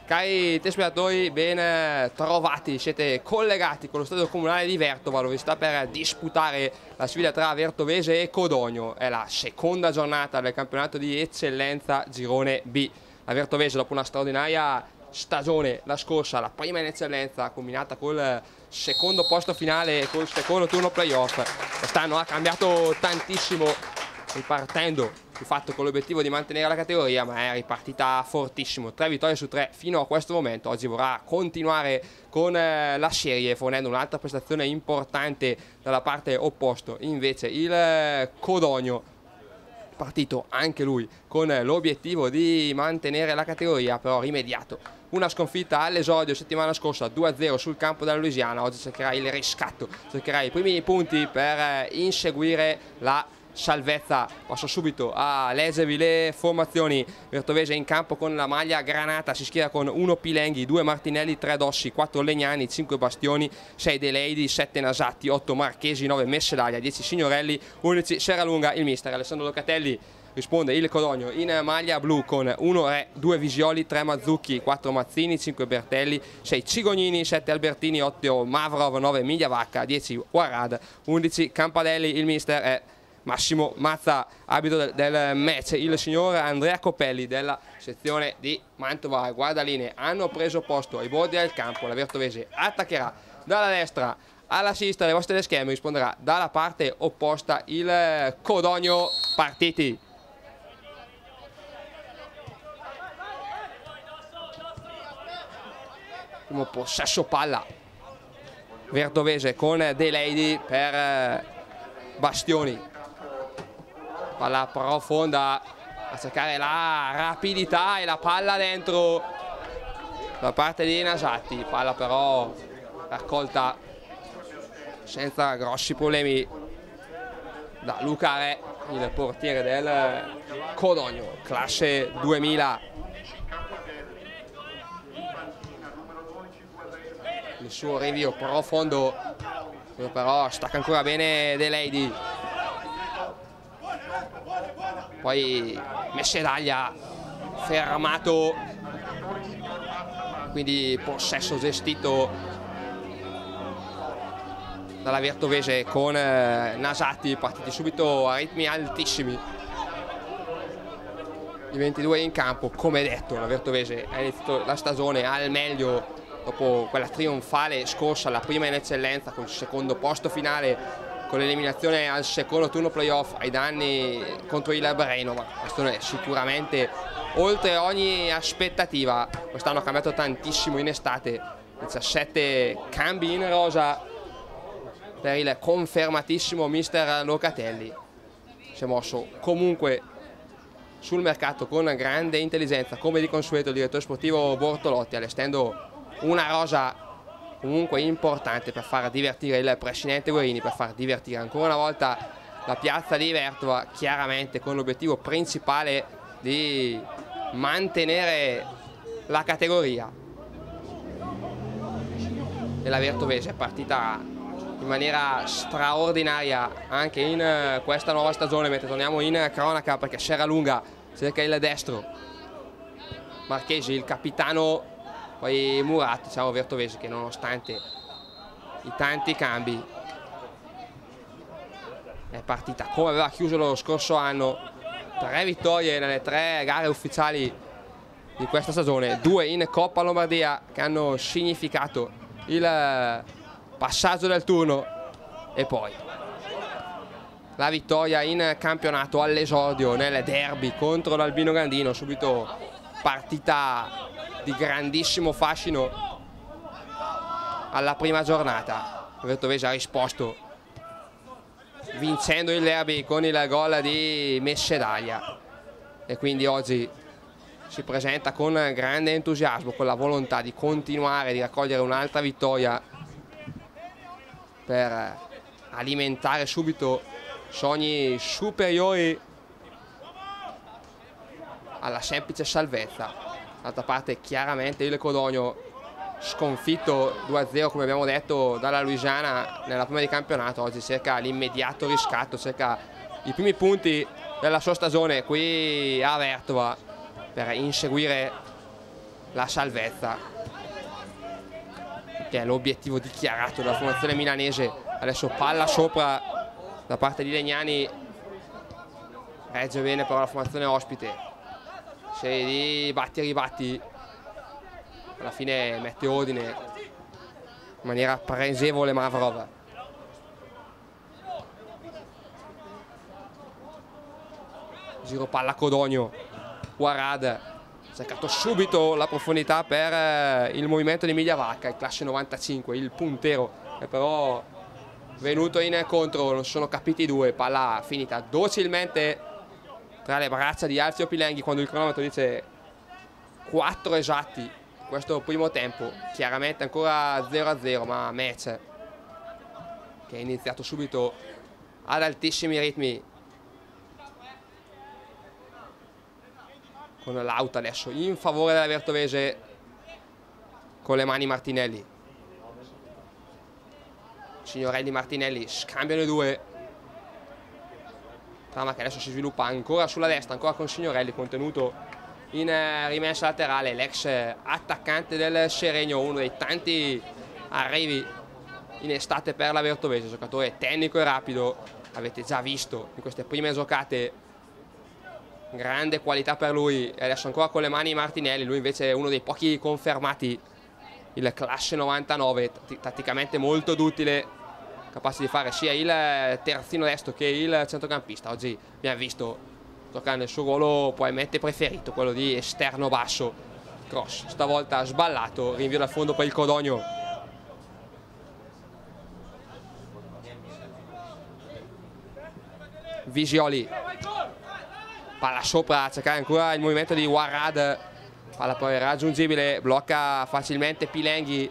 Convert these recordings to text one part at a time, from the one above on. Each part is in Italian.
Cari telespettatori, ben trovati, siete collegati con lo stadio comunale di Vertova, dove si sta per disputare la sfida tra Vertovese e Codogno. È la seconda giornata del campionato di eccellenza Girone B. La Vertovese, dopo una straordinaria stagione la scorsa, la prima in eccellenza, combinata col secondo posto finale e col secondo turno playoff, quest'anno ha cambiato tantissimo, ripartendo di fatto con l'obiettivo di mantenere la categoria, ma è ripartita fortissimo, 3 vittorie su 3 fino a questo momento. Oggi vorrà continuare con la serie, fornendo un'altra prestazione importante dalla parte opposta. Invece il Codogno, partito anche lui con l'obiettivo di mantenere la categoria, però rimediato una sconfitta all'esordio settimana scorsa 2-0 sul campo della Louisiana. Oggi cercherà il riscatto, cercherà i primi punti per inseguire la salvezza. Passo subito a leggervi le formazioni. Vertovese in campo con la maglia granata, si schiera con 1 Pilenghi, 2 Martinelli, 3 Dossi, 4 Legnani, 5 Bastioni, 6 De Leidi, 7 Nasatti, 8 Marchesi, 9 Messedaglia, 10 Signorelli, 11 Serralunga. Il mister Alessandro Locatelli risponde il Codogno in maglia blu con 1 Re, 2 Visioli, 3 Mazzucchi, 4 Mazzini, 5 Bertelli, 6 Cigognini, 7 Albertini, 8 Mavrov, 9 Migliavacca, 10 Warad, 11 Campadelli. Il mister è Massimo Mazza, arbitro del match il signor Andrea Copelli della sezione di Mantova. Guardaline hanno preso posto ai bordi del campo. La Vertovese attaccherà dalla destra alla sinistra delle vostre schermi, risponderà dalla parte opposta il Codogno. Partiti. Primo possesso palla Vertovese con De Leidi per Bastioni. Palla profonda a cercare la rapidità e la palla dentro da parte di Nasatti. Palla però raccolta senza grossi problemi da Luca Re, il portiere del Codogno, classe 2000. Il suo rinvio profondo, però stacca ancora bene De Leidi. Poi Messedaglia fermato, quindi possesso gestito dalla Vertovese con Nasatti, partiti subito a ritmi altissimi. I 22 in campo. Come detto, la Vertovese ha iniziato la stagione al meglio dopo quella trionfale scorsa, la prima in eccellenza, con il secondo posto finale, con l'eliminazione al secondo turno playoff ai danni contro il Breno. Ma questo è sicuramente oltre ogni aspettativa. Quest'anno ha cambiato tantissimo in estate, 17 cambi in rosa per il confermatissimo mister Locatelli. Si è mosso comunque sul mercato con grande intelligenza, come di consueto il direttore sportivo Bortolotti, allestendo una rosa comunque importante per far divertire il presidente Guerini, per far divertire ancora una volta la piazza di Vertova, chiaramente con l'obiettivo principale di mantenere la categoria. E la Vertovese è partita in maniera straordinaria anche in questa nuova stagione, mentre torniamo in cronaca perché Serralunga cerca il destro, Marchesi il capitano, poi Murat. Diciamo Vertovese che nonostante i tanti cambi è partita come aveva chiuso lo scorso anno, 3 vittorie nelle 3 gare ufficiali di questa stagione, 2 in Coppa Lombardia che hanno significato il passaggio del turno, e poi la vittoria in campionato all'esordio nel derby contro l'Albino Gandino. Subito partita di grandissimo fascino alla prima giornata. Vertovese ha risposto vincendo il derby con il gol di Messedaglia, e quindi oggi si presenta con grande entusiasmo, con la volontà di continuare, di raccogliere un'altra vittoria per alimentare subito sogni superiori alla semplice salvezza. D'altra parte chiaramente il Codogno, sconfitto 2-0 come abbiamo detto dalla Louisiana nella prima di campionato, oggi cerca l'immediato riscatto, cerca i primi punti della sua stagione qui a Vertova per inseguire la salvezza, che è l'obiettivo dichiarato della formazione milanese. Adesso palla sopra da parte di Legnani, regge bene però la formazione ospite, serie di batti e ribatti, alla fine mette ordine in maniera pregevole Mavrov. Giro palla Codogno, Guarad, cercato subito la profondità per il movimento di Migliavacca, il classe 95, il puntero, è però venuto in contro, non sono capiti i due, palla finita docilmente tra le braccia di Alfio Pilenghi quando il cronometro dice 4 esatti questo primo tempo, chiaramente ancora 0-0, ma match che è iniziato subito ad altissimi ritmi, con l'auto adesso in favore della Vertovese con le mani Martinelli. Signorelli Martinelli scambiano i due, trama che adesso si sviluppa ancora sulla destra, ancora con Signorelli contenuto in rimessa laterale, l'ex attaccante del Seregno, uno dei tanti arrivi in estate per la Vertovese, giocatore tecnico e rapido, avete già visto in queste prime giocate, grande qualità per lui. E adesso ancora con le mani Martinelli, lui invece è uno dei pochi confermati, il classe 99, tatticamente molto duttile, capace di fare sia il terzino destro che il centrocampista. Oggi abbiamo visto giocare nel suo ruolo probabilmente preferito, quello di esterno basso. Cross stavolta sballato, rinvio dal fondo per il Codogno. Visioli, palla sopra a cercare ancora il movimento di Warad, palla poi raggiungibile, blocca facilmente Pilenghi,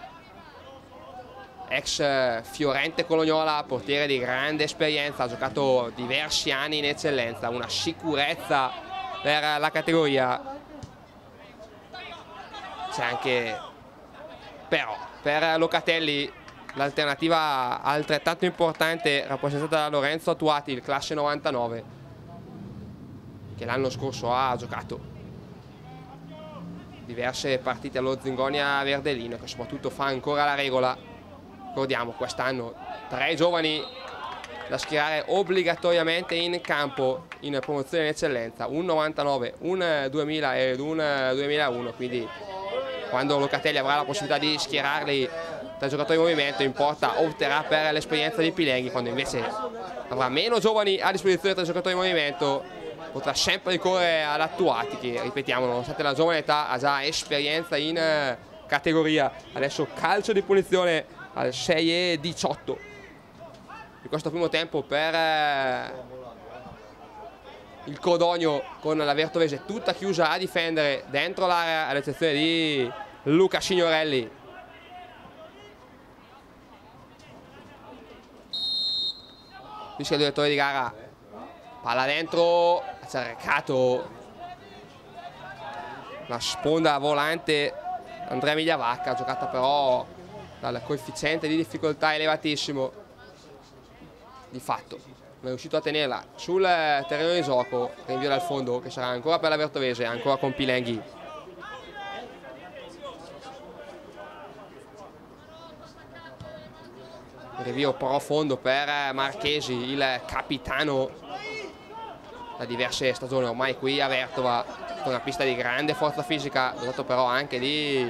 ex Fiorente Colognola, portiere di grande esperienza, ha giocato diversi anni in eccellenza, una sicurezza per la categoria. C'è anche però per Locatelli l'alternativa altrettanto importante rappresentata da Lorenzo Attuati, il classe 99, che l'anno scorso ha giocato diverse partite allo Zingonia Verdelino, che soprattutto fa ancora la regola. Ricordiamo quest'anno 3 giovani da schierare obbligatoriamente in campo in promozione in eccellenza, un 99, un 2000 ed un 2001, quindi quando Locatelli avrà la possibilità di schierarli tra giocatori in movimento in porta opterà per l'esperienza di Pilenghi, quando invece avrà meno giovani a disposizione tra giocatori in movimento potrà sempre ricorrere ad Attuati, che ripetiamo nonostante la giovane età ha già esperienza in categoria. Adesso calcio di punizione al 6:18 di questo primo tempo per il Codogno, con la Vertovese tutta chiusa a difendere dentro l'area, all'eccezione di Luca Signorelli. Fischia il direttore di gara, palla dentro, ha cercato la sponda volante Andrea Migliavacca, giocata però dal coefficiente di difficoltà elevatissimo, di fatto non è riuscito a tenerla sul terreno di gioco. Rinvio dal fondo che sarà ancora per la Vertovese, ancora con Pilenghi. Rinvio profondo per Marchesi, il capitano da diverse stagioni ormai qui a Vertova, con una pista di grande forza fisica, dotato però anche di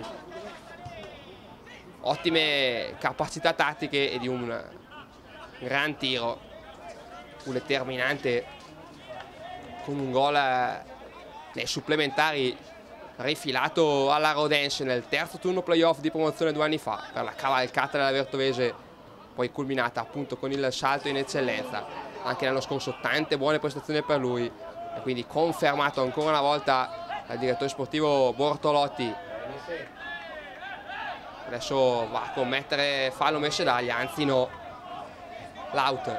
ottime capacità tattiche e di un gran tiro, un determinante, con un gol nei supplementari rifilato alla Rodense nel terzo turno playoff di promozione 2 anni fa per la cavalcata della Vertovese, poi culminata appunto con il salto in eccellenza. Anche l'anno scorso tante buone prestazioni per lui, e quindi confermato ancora una volta dal direttore sportivo Bortolotti. Adesso va a commettere fallo Mescedaglia, anzi no, l'out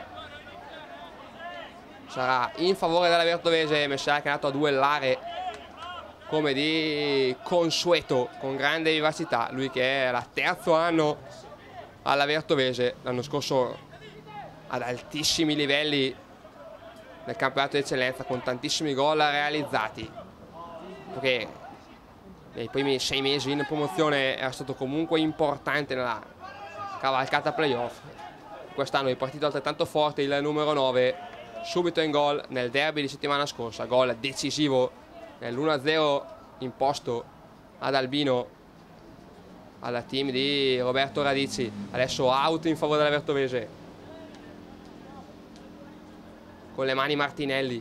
sarà in favore della Vertovese. Mescedaglia che è andato a duellare come di consueto, con grande vivacità, lui che è al terzo anno alla Vertovese, l'anno scorso ad altissimi livelli nel campionato di eccellenza, con tantissimi gol realizzati, perché nei primi 6 mesi in promozione era stato comunque importante nella cavalcata playoff. Quest'anno è partito altrettanto forte il numero 9, subito in gol nel derby di settimana scorsa, gol decisivo nell'1-0 imposto ad Albino al team di Roberto Radici. Adesso out in favore della Vertovese, con le mani Martinelli,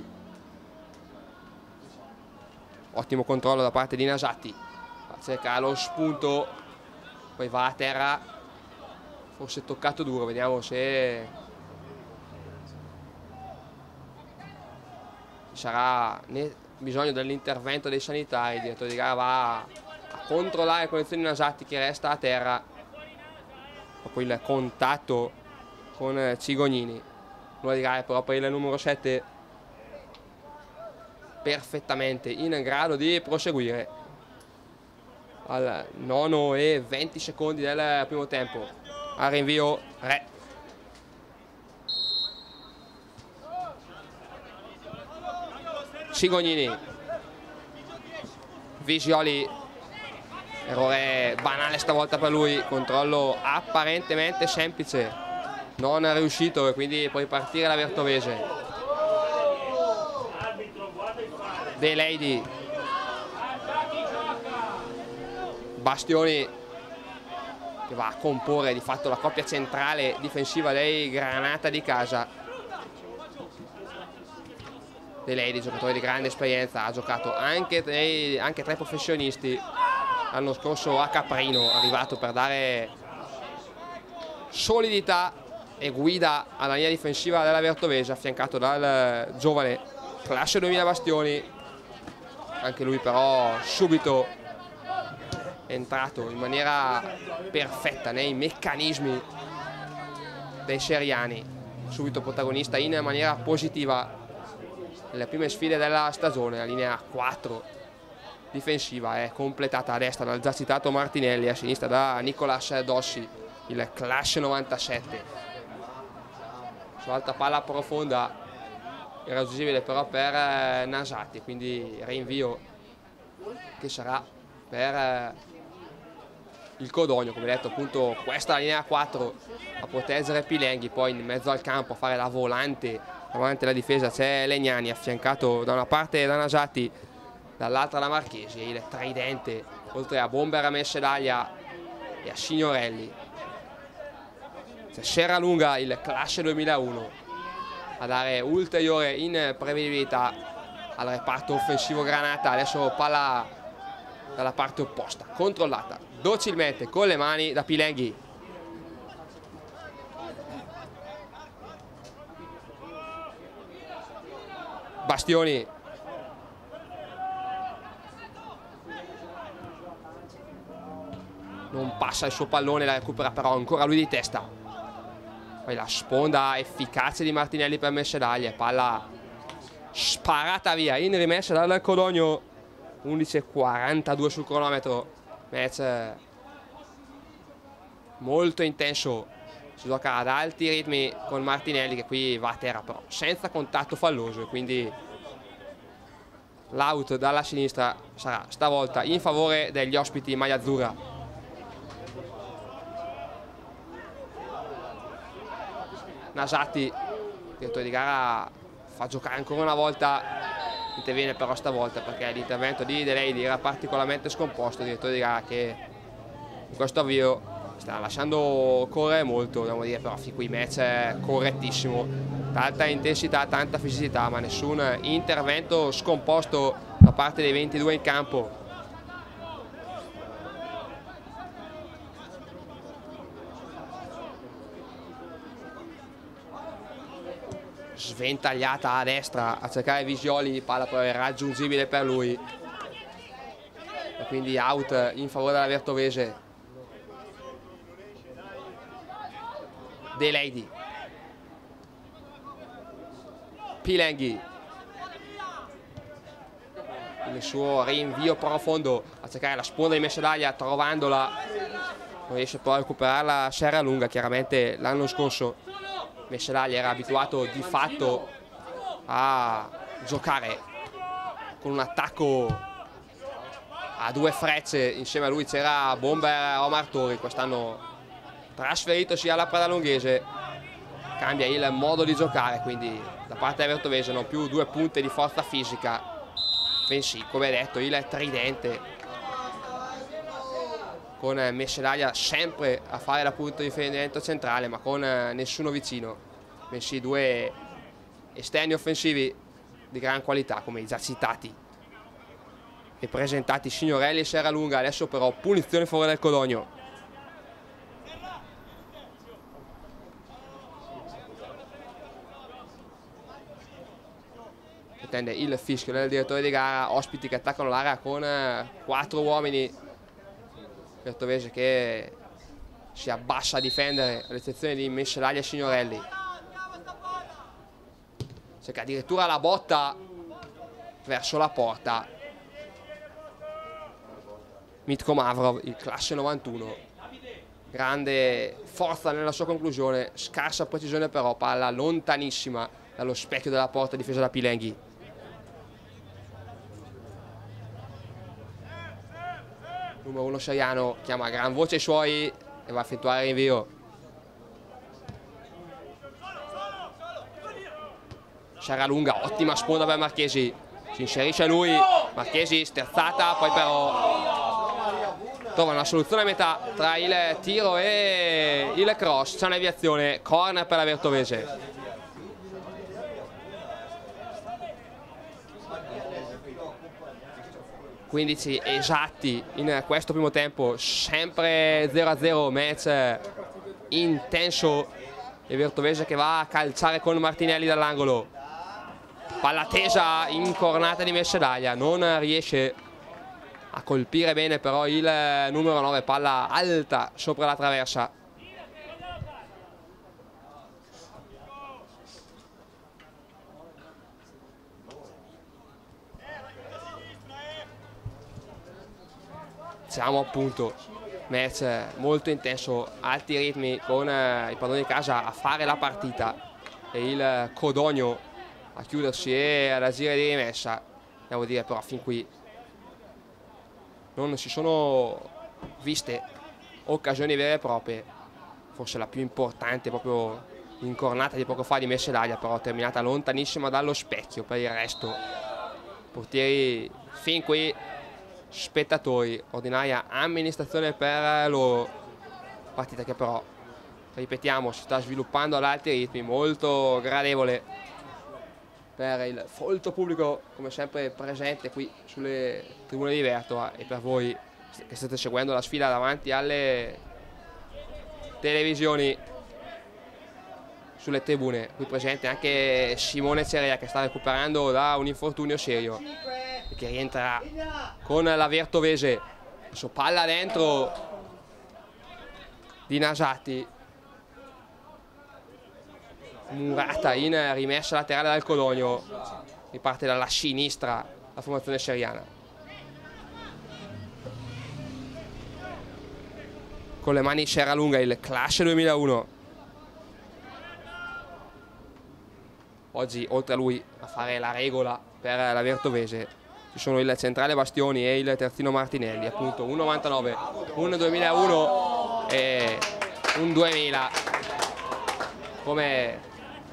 ottimo controllo da parte di Nasatti, cerca lo spunto, poi va a terra, forse toccato duro, vediamo se sarà bisogno dell'intervento dei sanitari. Il direttore di gara va a controllare le condizioni di Nasatti, che resta a terra dopo il contatto con Cigognini. Nulla di gara però per il numero 7, perfettamente in grado di proseguire al 9 e 20 secondi del primo tempo. Al rinvio Re. Cigognini, Visioli, errore banale stavolta per lui, controllo apparentemente semplice, non riuscito, e quindi può ripartire la Vertovese. De Lady, Bastioni, che va a comporre di fatto la coppia centrale difensiva dei Granata di casa. De Lady, giocatore di grande esperienza, ha giocato anche tra i professionisti l'anno scorso a Caprino, arrivato per dare solidità e guida alla linea difensiva della Vertovese, affiancato dal giovane classe 2000 Bastioni, anche lui però subito entrato in maniera perfetta nei meccanismi dei seriani, subito protagonista in maniera positiva nelle prime sfide della stagione. La linea 4 difensiva è completata a destra dal già citato Martinelli, a sinistra da Nicolas Dossi, il classe 97. Su alta palla profonda, irraggiungibile però per Nasatti, quindi rinvio che sarà per il Codogno. Come detto, appunto, questa è la linea 4 a proteggere Pilenghi, poi in mezzo al campo a fare la volante davanti alla difesa c'è Legnani, affiancato da una parte da Nasatti, dall'altra da Marchesi, il tridente oltre a Bomber, a Messedaglia e a Signorelli. C'è Serralunga, il classe 2001, a dare ulteriore imprevedibilità al reparto offensivo Granata. Adesso palla dalla parte opposta, controllata docilmente con le mani da Pilenghi. Bastioni, non passa il suo pallone, la recupera però ancora lui di testa. Poi la sponda efficace di Martinelli per Messedaglia, palla sparata via in rimessa dal Codogno. 11:42 sul cronometro, match molto intenso, si gioca ad alti ritmi con Martinelli che qui va a terra però senza contatto falloso, e quindi l'out dalla sinistra sarà stavolta in favore degli ospiti in maglia azzurra. Nasatti, direttore di gara, fa giocare ancora una volta, interviene però stavolta perché l'intervento di De Lady era particolarmente scomposto. Il direttore di gara che in questo avvio sta lasciando correre molto, dobbiamo dire, però fin qui match correttissimo, tanta intensità, tanta fisicità, ma nessun intervento scomposto da parte dei 22 in campo. Sventagliata a destra a cercare Visioli, palla però raggiungibile per lui, e quindi out in favore della Vertovese. De Lady, Pilenghi, il suo rinvio profondo a cercare la sponda di Messedaglia, trovandola non riesce poi a recuperarla Serralunga. Chiaramente l'anno scorso Messedaglia era abituato di fatto a giocare con un attacco a due frecce, insieme a lui c'era Bomber Omar Tori, quest'anno trasferitosi alla Pradalonghese, cambia il modo di giocare, quindi da parte del Vertovese non più due punte di forza fisica, bensì, come detto, il tridente con Mescelaglia sempre a fare la punta di riferimento centrale, ma con nessuno vicino, bensì due esterni offensivi di gran qualità, come i già citati e presentati Signorelli e Serralunga. Adesso però punizione in favore del Codogno. Attende il fischio del direttore di gara, ospiti che attaccano l'area con 4 uomini. Vertovese che si abbassa a difendere, all'eccezione di Mescelaglia e Signorelli. Cerca addirittura la botta verso la porta. Mitko Mavrov, il classe 91. Grande forza nella sua conclusione, scarsa precisione però, palla lontanissima dallo specchio della porta difesa da Pilenghi. Numero 1 Seriano chiama a gran voce i suoi e va a effettuare il rinvio. Serralunga, ottima sponda per Marchesi, si inserisce lui, Marchesi sterzata, poi però trova una soluzione a metà tra il tiro e il cross, c'è una deviazione, corner per la Vertovese. ...15 esatti in questo primo tempo, sempre 0-0, match intenso, e Vertovese che va a calciare con Martinelli dall'angolo. Palla tesa, incornata di Mescelaglia, non riesce a colpire bene però il numero 9, palla alta sopra la traversa. Siamo appunto match molto intenso, alti ritmi, con i padroni di casa a fare la partita e il Codogno a chiudersi e ad agire di rimessa. Devo dire però fin qui non si sono viste occasioni vere e proprie, forse la più importante proprio l'incornata di poco fa di Mescelaglia, però terminata lontanissima dallo specchio. Per il resto portieri fin qui spettatori, ordinaria amministrazione per loro, partita che però, ripetiamo, si sta sviluppando ad alti ritmi, molto gradevole per il folto pubblico come sempre presente qui sulle tribune di Vertova, e per voi che state seguendo la sfida davanti alle televisioni sulle tribune. Qui presente anche Simone Cerea, che sta recuperando da un infortunio serio e che rientra con la Vertovese. Adesso palla dentro di Nasati, murata in rimessa laterale dal Codogno, riparte dalla sinistra la formazione seriana. Con le mani Serralunga, il classe 2001. Oggi oltre a lui a fare la regola per la Vertovese ci sono il centrale Bastioni e il terzino Martinelli, appunto un 99, un 2001 e un 2000 come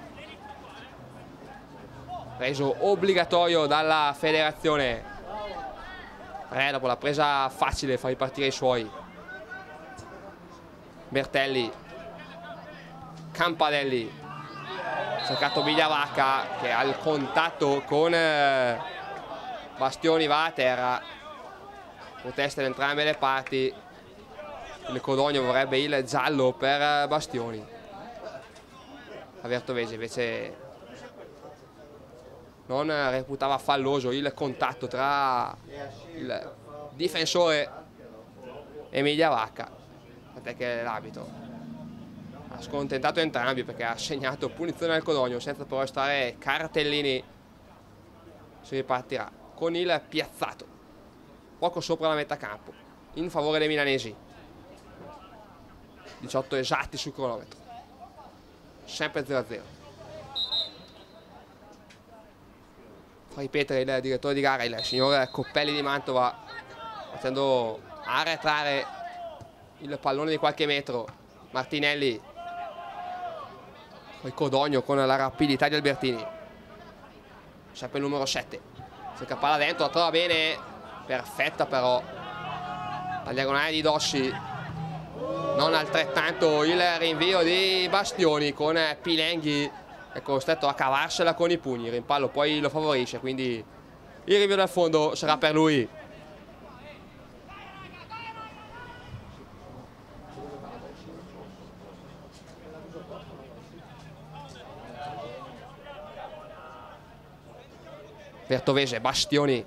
reso obbligatorio dalla federazione. Dopo la presa facile fa ripartire i suoi. Bertelli, Campadelli, cercato Bigliavacca che al contatto con Bastioni va a terra. Proteste da entrambe le parti, il Codogno vorrebbe il giallo per Bastioni, la Vertovese invece non reputava falloso il contatto tra il difensore e Bigliavacca, tant'è che l'arbitro ha scontentato entrambi perché ha segnato punizione al Codogno senza però stare cartellini. Si ripartirà con il piazzato poco sopra la metà campo in favore dei milanesi. 18 esatti sul cronometro, sempre 0-0. Fa ripetere il direttore di gara, il signor Coppelli di Mantova, facendo arretrare il pallone di qualche metro. Martinelli, poi Codogno con la rapidità di Albertini, sempre il numero 7, cerca palla dentro, la trova bene, perfetta però la diagonale di Dosci, non altrettanto il rinvio di Bastioni, con Pilenghi è costretto a cavarsela con i pugni. Il rimpallo poi lo favorisce, quindi il rinvio dal fondo sarà per lui. Vertovese, Bastioni,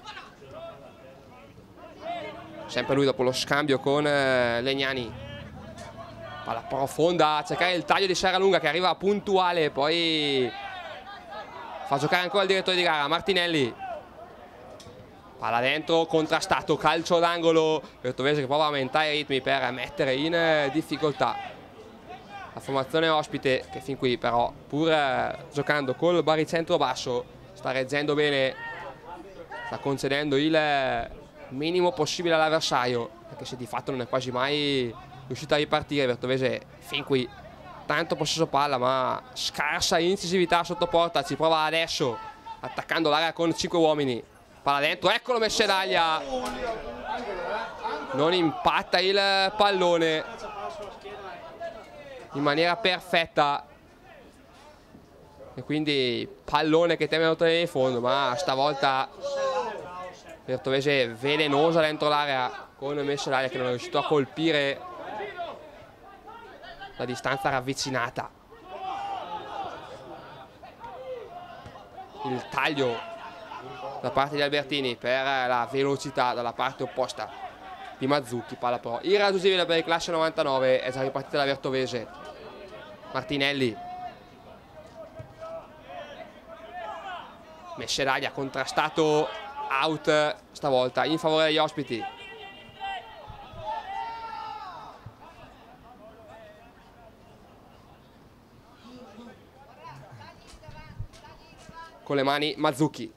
sempre lui dopo lo scambio con Legnani, palla profonda a cercare il taglio di Serralunga che arriva puntuale, poi fa giocare ancora il direttore di gara. Martinelli, palla dentro, contrastato, calcio d'angolo. Vertovese che prova a aumentare i ritmi per mettere in difficoltà la formazione ospite, che fin qui però, pur giocando col baricentro basso, sta reggendo bene, sta concedendo il minimo possibile all'avversario, anche se di fatto non è quasi mai riuscito a ripartire. Vertovese fin qui tanto possesso palla ma scarsa incisività sotto porta, ci prova adesso attaccando l'area con 5 uomini, palla dentro, eccolo Messedaglia, non impatta il pallone in maniera perfetta e quindi pallone che teme a ottenere in fondo, ma stavolta Vertovese velenosa dentro l'area con Messedaglia che non è riuscito a colpire la distanza ravvicinata. Il taglio da parte di Albertini per la velocità dalla parte opposta di Mazzucchi, palla però irraggiungibile per il classe 99, è già ripartita la Vertovese. Martinelli, Messedaglia contrastato, out stavolta in favore degli ospiti. Con le mani Mazzucchi,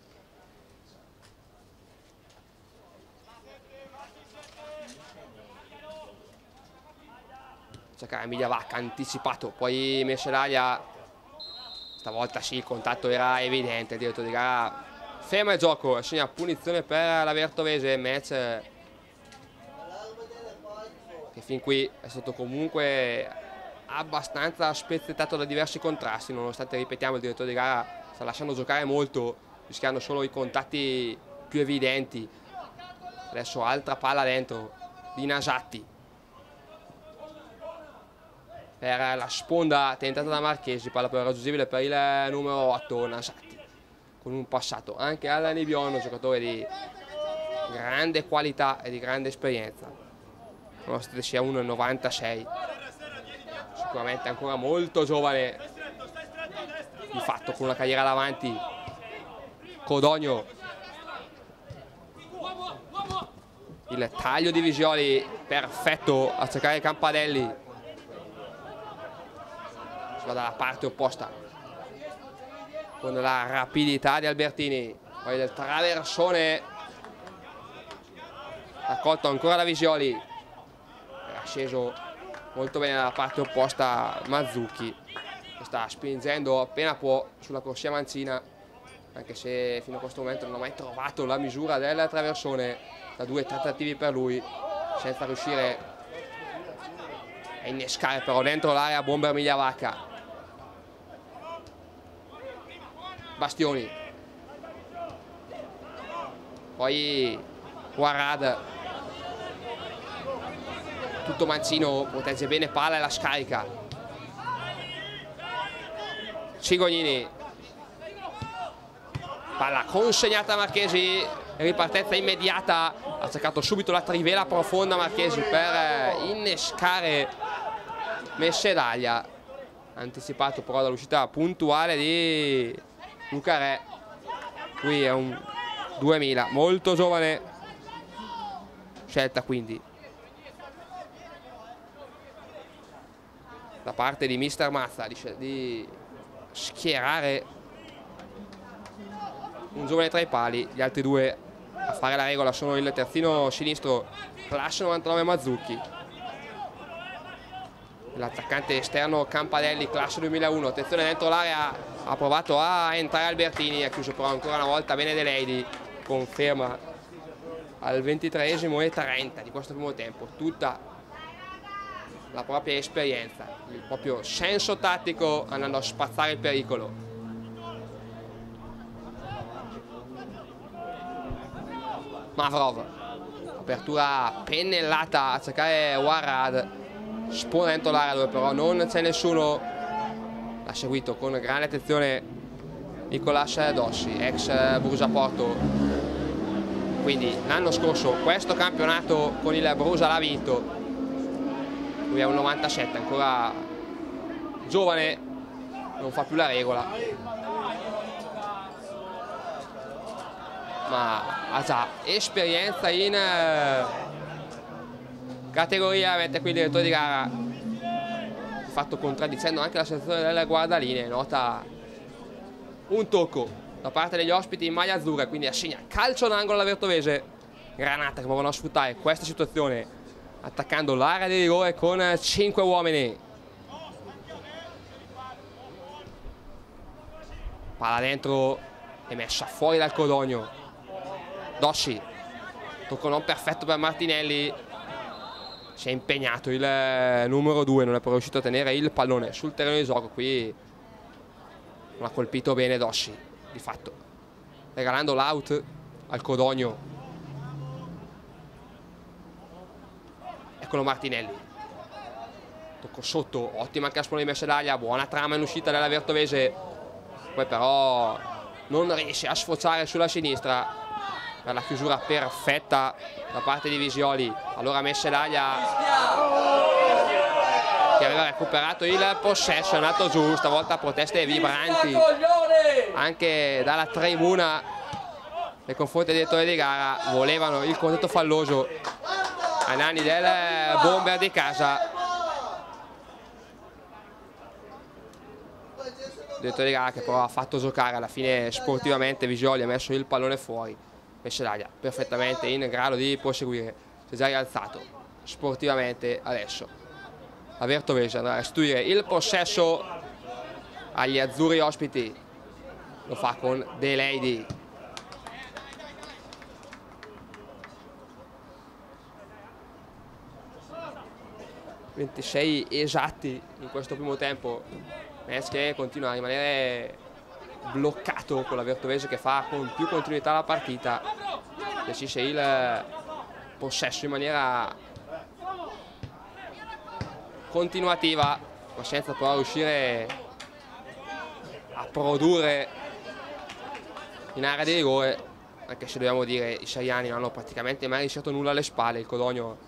cercare Emilia Vacca, anticipato, poi Messedaglia, stavolta sì, il contatto era evidente, il direttore di gara ferma il gioco e segna punizione per la Vertovese. Match che fin qui è stato comunque abbastanza spezzettato da diversi contrasti, nonostante, ripetiamo, il direttore di gara sta lasciando giocare molto, rischiando solo i contatti più evidenti. Adesso altra palla dentro di Nasatti per la sponda tentata da Marchesi, palla però raggiungibile per il numero 8 Nasatti, con un passato anche alla Nibiono, giocatore di grande qualità e di grande esperienza, nonostante sia un 96, sicuramente ancora molto giovane, di fatto con una carriera davanti. Codogno, il taglio di Visioli perfetto a cercare Campadelli, si va dalla parte opposta con la rapidità di Albertini, poi del traversone raccolto ancora da Visioli, era sceso molto bene dalla parte opposta Mazzucchi, che sta spingendo appena può sulla corsia mancina, anche se fino a questo momento non ha mai trovato la misura del traversone, da 2 tentativi per lui senza riuscire a innescare però dentro l'area bomber Emilia Vacca. Bastioni, poi Guarad, tutto mancino, protegge bene palla e la scarica. Cigognini, palla consegnata a Marchesi, ripartenza immediata, ha cercato subito la trivela profonda Marchesi per innescare Messedaglia, anticipato però dall'uscita puntuale di Luca Re. Qui è un 2000, molto giovane scelta quindi da parte di mister Mazza di schierare un giovane tra i pali, gli altri due a fare la regola sono il terzino sinistro Clash 99 Mazzucchi, l'attaccante esterno Campadelli Clash 2001. Attenzione dentro l'area, ha provato a entrare Albertini, ha chiuso però ancora una volta bene De Leydi, conferma al 23esimo e 30 di questo primo tempo tutta la propria esperienza, il proprio senso tattico, andando a spazzare il pericolo. Mavrov, apertura pennellata a cercare Warad, spona dentro l'area dove però non c'è nessuno, l'ha seguito con grande attenzione Nicolas Dossi, ex Brusaporto, quindi l'anno scorso questo campionato con il Brusa l'ha vinto. Lui è un 97, ancora giovane, non fa più la regola, ma ha già esperienza in categoria. Mette qui il direttore di gara, di fatto contraddicendo anche la situazione delle guardaline. Nota un tocco da parte degli ospiti in maglia azzurra, quindi assegna calcio d'angolo alla Vertovese. Granata che provano a sfruttare questa situazione attaccando l'area di rigore con 5 uomini. Palla dentro e messa fuori dal Codogno. Dossi, tocco non perfetto per Martinelli, si è impegnato il numero 2, non è poi riuscito a tenere il pallone sul terreno di gioco. Qui non ha colpito bene Dossi, di fatto regalando l'out al Codogno. Eccolo Martinelli, tocco sotto, ottima caspone di Messedaglia, buona trama in uscita della Vertovese, poi però non riesce a sfociare sulla sinistra per la chiusura perfetta da parte di Visioli. Allora Messedaglia, che aveva recuperato il possesso, è andato giù, stavolta proteste vibranti anche dalla tribuna nei confronti del direttore di gara, volevano il contatto falloso ai danni del bomber di casa. Il direttore di gara che però ha fatto giocare alla fine sportivamente Visioli, ha messo il pallone fuori. Messedaglia perfettamente in grado di proseguire, si è già rialzato sportivamente adesso. La Vertovese andrà a restituire il possesso agli azzurri ospiti, lo fa con De Leydi. ...26 esatti in questo primo tempo, match che continua a rimanere bloccato con la Vertovese che fa con più continuità la partita, gestisce il possesso in maniera continuativa ma senza però riuscire a produrre in area di rigore, anche se dobbiamo dire i saiani non hanno praticamente mai rischiato nulla alle spalle. Il Codogno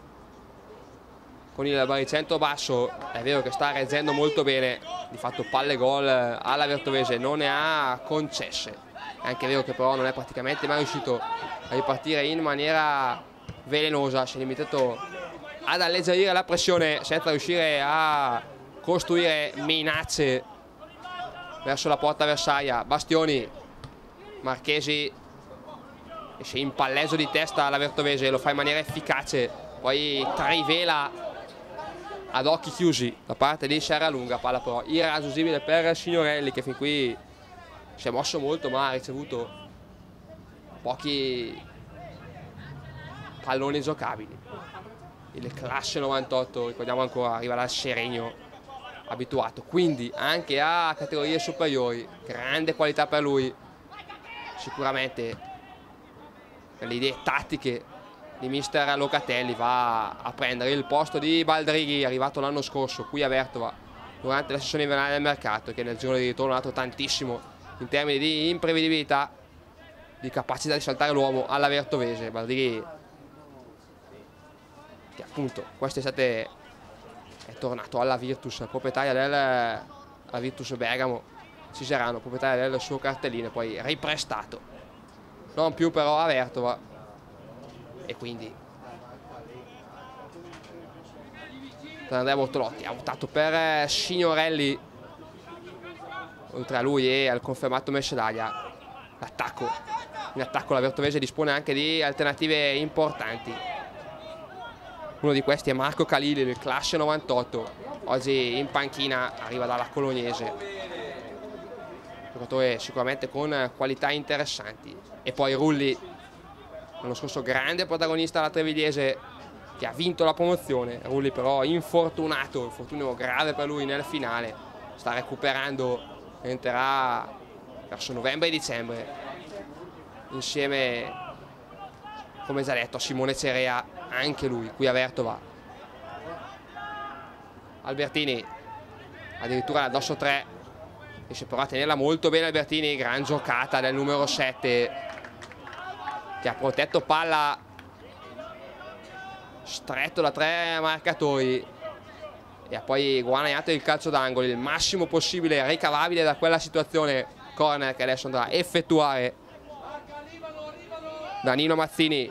con il baricentro basso è vero che sta reggendo molto bene, di fatto palle gol alla Vertovese non ne ha concesse, è anche vero che però non è praticamente mai riuscito a ripartire in maniera velenosa, si è limitato ad alleggerire la pressione senza riuscire a costruire minacce verso la porta avversaria. Bastioni, Marchesi esce in palleggio di testa alla Vertovese, lo fa in maniera efficace, poi trivela ad occhi chiusi da parte di Serralunga, palla però irraggiungibile per Signorelli che fin qui si è mosso molto ma ha ricevuto pochi palloni giocabili. Il classe 98, ricordiamo ancora, arriva dal Seregno, abituato quindi anche a categorie superiori, grande qualità per lui, sicuramente per le idee tattiche di mister Locatelli va a prendere il posto di Baldrighi, arrivato l'anno scorso qui a Vertova durante la sessione invernale del mercato, che nel giorno di ritorno ha dato tantissimo in termini di imprevedibilità, di capacità di saltare l'uomo alla Vertovese. Baldrighi che appunto quest'estate è tornato alla Virtus, proprietaria del Virtus Bergamo, Ciserano, proprietaria del suo cartellino, poi riprestato non più però a Vertova, e quindi Andrea Bortolotti ha votato per Signorelli. Oltre a lui e al confermato Messedaglia, l'attacco In attacco la Vertovese dispone anche di alternative importanti. Uno di questi è Marco Calili, il classe 98, oggi in panchina, arriva dalla Colognese. Giocatore sicuramente con qualità interessanti. E poi Rulli, l'anno scorso grande protagonista alla Trevigliese, che ha vinto la promozione. Rulli però infortunato, infortunio grave per lui nel finale, sta recuperando, entrerà verso novembre e dicembre insieme, come già detto, a Simone Cerea, anche lui qui a Vertova. Albertini addirittura addosso 3, riesce però a tenerla molto bene Albertini, gran giocata del numero 7 che ha protetto palla stretto da 3 marcatori e ha poi guadagnato il calcio d'angolo, il massimo possibile ricavabile da quella situazione. Corner che adesso andrà a effettuare Danilo Mazzini.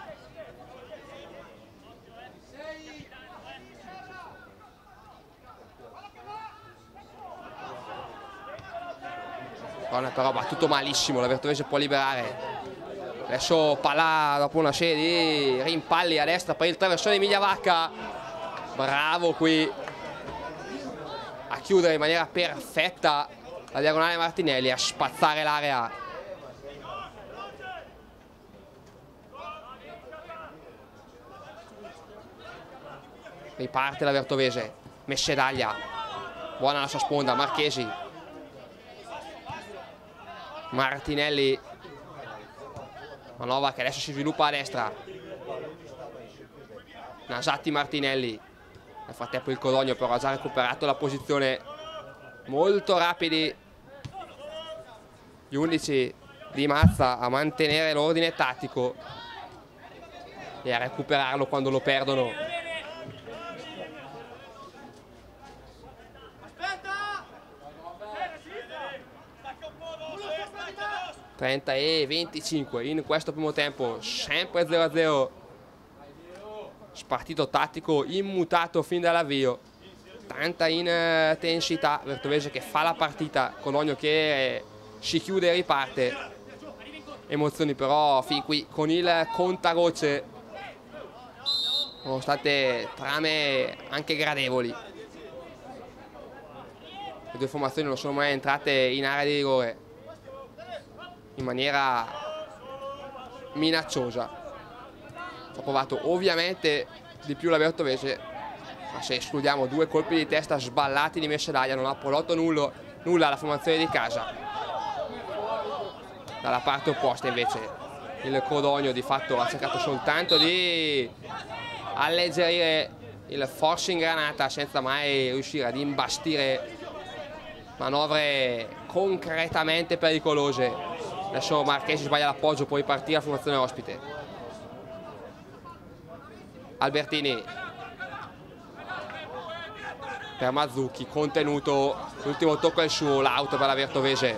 Corner però battuto malissimo, la Vertovese può liberare. Adesso palla dopo una serie di rimpalli a destra per il traversone di Migliavacca. Bravo qui a chiudere in maniera perfetta la diagonale Martinelli, a spazzare l'area. Riparte la Vertovese, Messedaglia, buona la sua sponda, Marchesi, Martinelli, manovra che adesso si sviluppa a destra, Nasatti, Martinelli. Nel frattempo il Codogno però ha già recuperato la posizione, molto rapidi gli 11 di Mazza a mantenere l'ordine tattico e a recuperarlo quando lo perdono. 30 e 25 in questo primo tempo, sempre 0-0, spartito tattico immutato fin dall'avvio, tanta intensità, Vertovese che fa la partita, Codogno che si chiude e riparte, emozioni però fin qui con il contagocce, sono state trame anche gradevoli, le due formazioni non sono mai entrate in area di rigore in maniera minacciosa. Ha provato ovviamente di più la Vertovese, ma se escludiamo 2 colpi di testa sballati di Messedaglia non ha prodotto nulla la formazione di casa. Dalla parte opposta invece il Codogno di fatto ha cercato soltanto di alleggerire il force in granata senza mai riuscire ad imbastire manovre concretamente pericolose. Adesso Marchesi sbaglia l'appoggio, può ripartire la formazione ospite. Albertini per Mazzucchi, contenuto, l'ultimo tocco è il suo, l'auto per la Vertovese.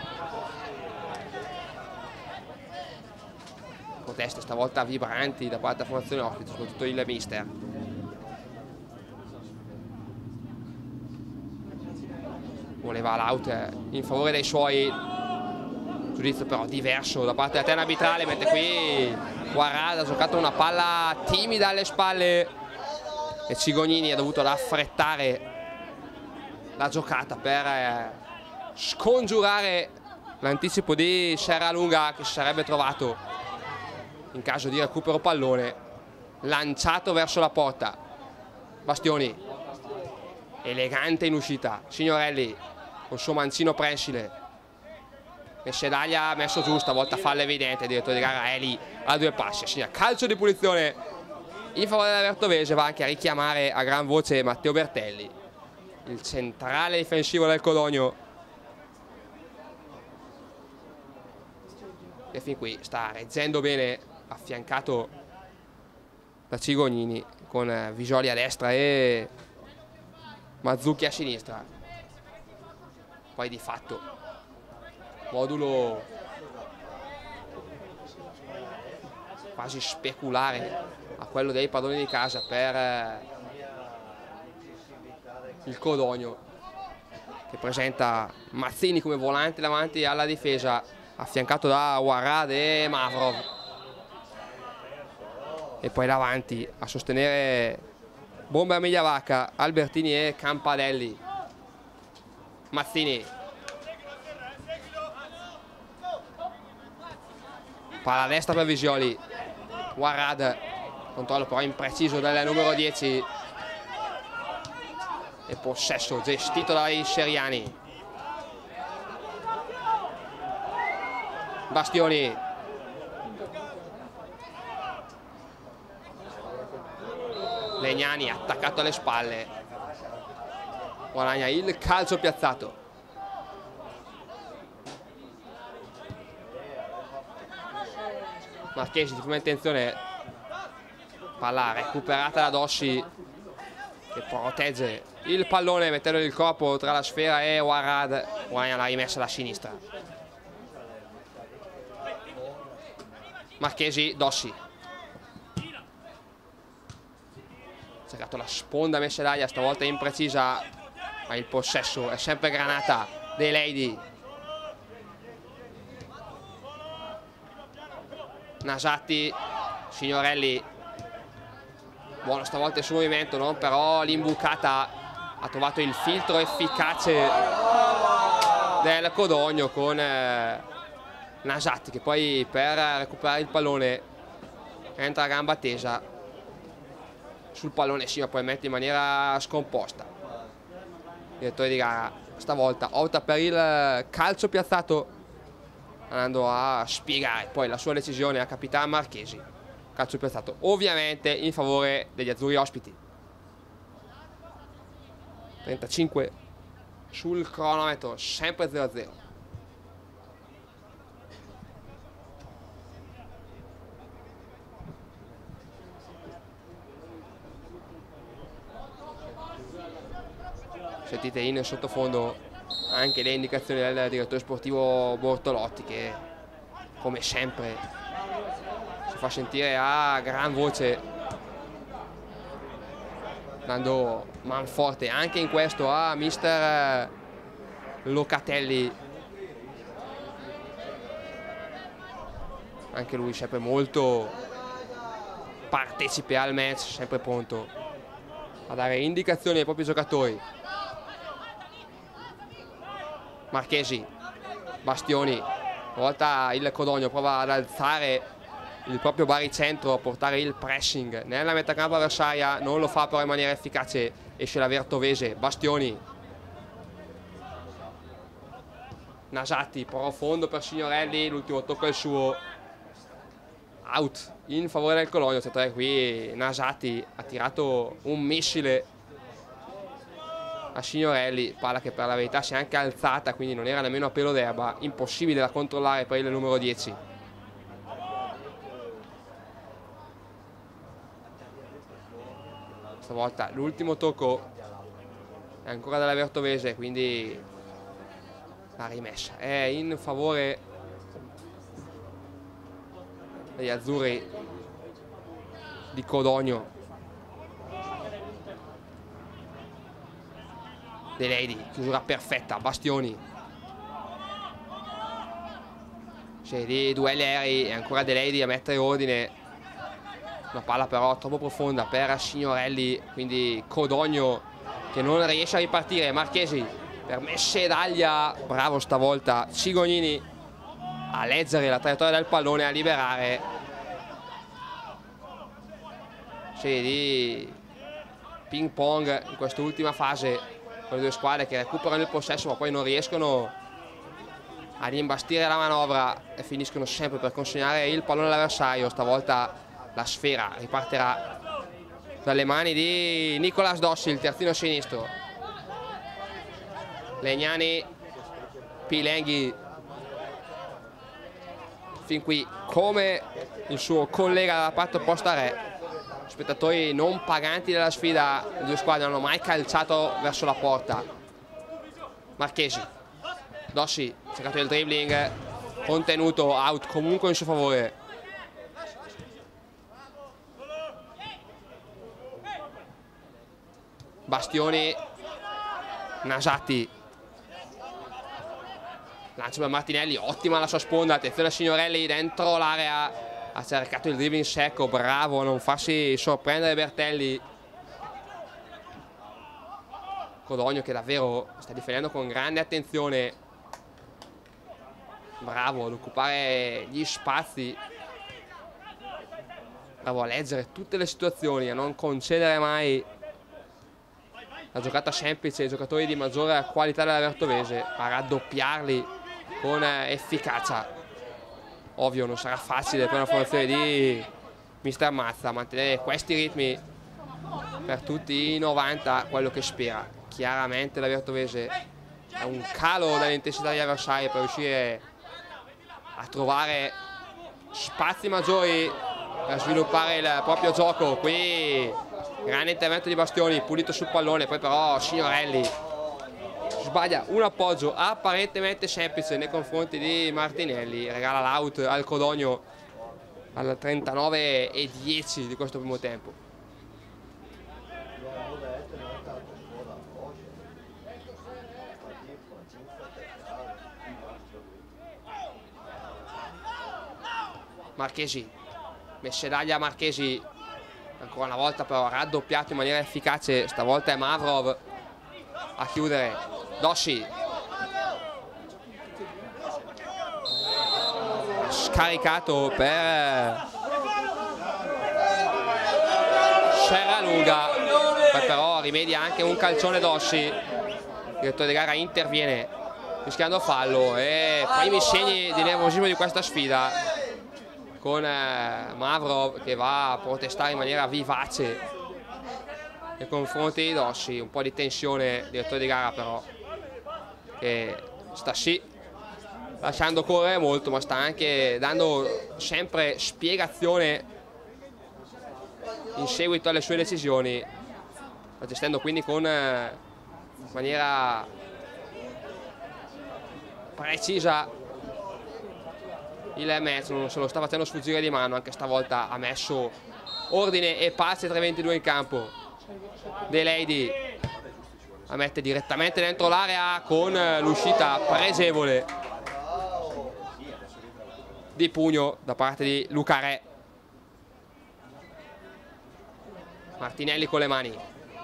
Proteste stavolta vibranti da parte della formazione ospite, soprattutto il mister. Voleva l'out in favore dei suoi, giudizio però diverso da parte della terna arbitrale, mentre qui Guarrada ha giocato una palla timida alle spalle e Cigognini ha dovuto affrettare la giocata per scongiurare l'anticipo di Serralunga, che si sarebbe trovato in caso di recupero pallone lanciato verso la porta. Bastioni, elegante in uscita, Signorelli col suo mancino prensile, Messedaglia ha messo giù, stavolta falla evidente, il direttore di gara è lì a 2 passi, segna calcio di punizione in favore della Vertovese. Va anche a richiamare a gran voce Matteo Bertelli, il centrale difensivo del Codogno, che fin qui sta reggendo bene, affiancato da Cigognini con Visoli a destra e Mazzucchi a sinistra. Poi di fatto modulo quasi speculare a quello dei padroni di casa per il Codogno, che presenta Mazzini come volante davanti alla difesa, affiancato da Warad e Mavrov, e poi davanti a sostenere Bomber Migliavacca, Albertini e Campanelli. Mazzini, palla a destra per Visioli, Warad, controllo però impreciso del numero 10 e possesso gestito dai seriani. Bastioni, Legnani attaccato alle spalle, guadagna il calcio piazzato. Marchesi di prima intenzione, palla recuperata da Dossi che protegge il pallone mettendo il corpo tra la sfera e Warad, guadagna la rimessa da sinistra. Marchesi, Dossi, cercato la sponda messa d'aria, stavolta imprecisa, ma il possesso è sempre Granata. De Lady, Nasatti, Signorelli, buono stavolta il suo movimento, no? Però l'imbucata ha trovato il filtro efficace del Codogno con Nasatti, che poi per recuperare il pallone entra a gamba tesa sul pallone, sì, ma poi mette in maniera scomposta. Il direttore di gara stavolta opta per il calcio piazzato, andando a spiegare poi la sua decisione a capitano Marchesi. Calcio piazzato ovviamente in favore degli azzurri ospiti. 35 sul cronometro, sempre 0-0. Sentite in sottofondo anche le indicazioni del direttore sportivo Bortolotti, che come sempre si fa sentire a gran voce, dando manforte anche in questo a mister Locatelli, anche lui sempre molto partecipe al match, sempre pronto a dare indicazioni ai propri giocatori. Marchesi, Bastioni, una volta il Codogno prova ad alzare il proprio baricentro, a portare il pressing nella metacampo avversaria, non lo fa però in maniera efficace, esce la Vertovese. Bastioni, Nasatti, profondo per Signorelli, l'ultimo tocco è il suo, out in favore del Codogno. Qui Nasatti ha tirato un missile a Signorelli, palla che per la verità si è anche alzata, quindi non era nemmeno a pelo d'erba, impossibile da controllare per il numero 10. Stavolta l'ultimo tocco è ancora della Vertovese, quindi la rimessa è in favore degli azzurri di Codogno. De Lady, chiusura perfetta, Bastioni, c'è di duelli aerei e ancora De Lady a mettere ordine, una palla però troppo profonda per Signorelli, quindi Codogno che non riesce a ripartire. Marchesi per Messedaglia, bravo stavolta Cigognini a leggere la traiettoria del pallone, a liberare. C'è di ping pong in quest'ultima fase, con le due squadre che recuperano il possesso ma poi non riescono ad imbastire la manovra e finiscono sempre per consegnare il pallone all'avversario. Stavolta la sfera ripartirà dalle mani di Nicolas Dossi, il terzino sinistro. Legnani, Pilenghi, fin qui come il suo collega dalla parte opposta a Re. Spettatori non paganti della sfida, le due squadre non hanno mai calciato verso la porta. Marchesi, Dossi, cercato il dribbling, contenuto, out comunque in suo favore. Bastioni, Nasatti, lancio per Martinelli, ottima la sua sponda, attenzione a Signorelli dentro l'area, ha cercato il dribbling secco, bravo a non farsi sorprendere Bertelli. Codogno che davvero sta difendendo con grande attenzione, bravo ad occupare gli spazi, bravo a leggere tutte le situazioni, a non concedere mai la giocata semplice ai giocatori di maggiore qualità della Vertovese, a raddoppiarli con efficacia. Ovvio non sarà facile per una formazione di Mister Mazza mantenere questi ritmi per tutti i 90, quello che spera. Chiaramente la Vertovese è un calo dell'intensità degli avversari per riuscire a trovare spazi maggiori per sviluppare il proprio gioco. Qui grande intervento di Bastioni, pulito sul pallone, poi però Signorelli sbaglia un appoggio apparentemente semplice nei confronti di Martinelli, regala l'out al Codogno al 39:10 di questo primo tempo. Marchesi, Messedaglia Marchesi, ancora una volta però raddoppiato in maniera efficace, stavolta è Mavrov a chiudere. Dossi scaricato per Serralunga, poi però rimedia anche un calcione Dossi. Il direttore di gara interviene rischiando fallo e primi segni di nervosismo di questa sfida, con Mavrov che va a protestare in maniera vivace nei confronti di Dossi. Un po' di tensione, direttore di gara però, che sta sì lasciando correre molto, ma sta anche dando sempre spiegazione in seguito alle sue decisioni, sta gestendo quindi con maniera precisa il match, non se lo sta facendo sfuggire di mano, anche stavolta ha messo ordine e pace tra i 22 in campo. De Lady la mette direttamente dentro l'area con l'uscita pregevole di pugno da parte di Luca Re. Martinelli con le mani,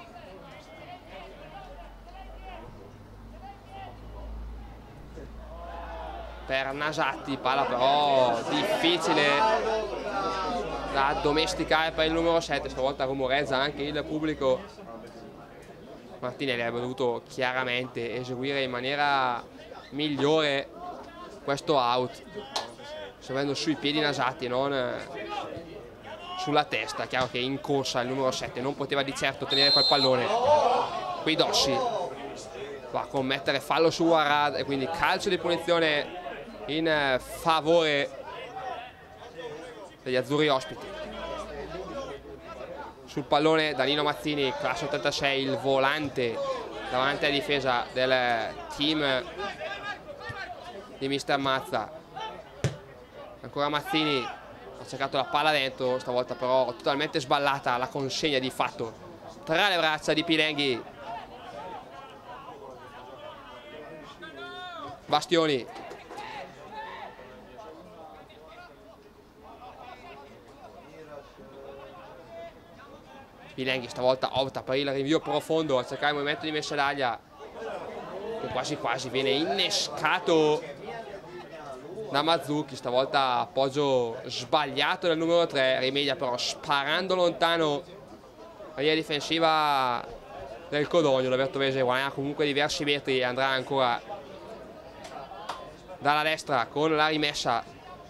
per Nasatti, palla però difficile da addomesticare per il numero 7, stavolta rumoreggia anche il pubblico. Martinelli avrebbe dovuto chiaramente eseguire in maniera migliore questo out, servendo sui piedi Nasatti e non sulla testa. Chiaro che in corsa il numero 7 non poteva di certo tenere quel pallone. Qui Dossi va a commettere fallo su Arad e quindi calcio di punizione in favore degli azzurri ospiti. Sul pallone Danilo Mazzini, classe 86, il volante davanti alla difesa del team di Mister Mazza. Ancora Mazzini, ha cercato la palla dentro, stavolta però totalmente sballata la consegna di fatto tra le braccia di Pilenghi. Bastioni, Pilenghi stavolta opta per il rinvio profondo a cercare il movimento di Messedaglia, che quasi quasi viene innescato da Mazzucchi. Stavolta appoggio sbagliato del numero 3, rimedia però sparando lontano la linea difensiva del Codogno. La Vertovese guadagna comunque diversi metri e andrà ancora dalla destra con la rimessa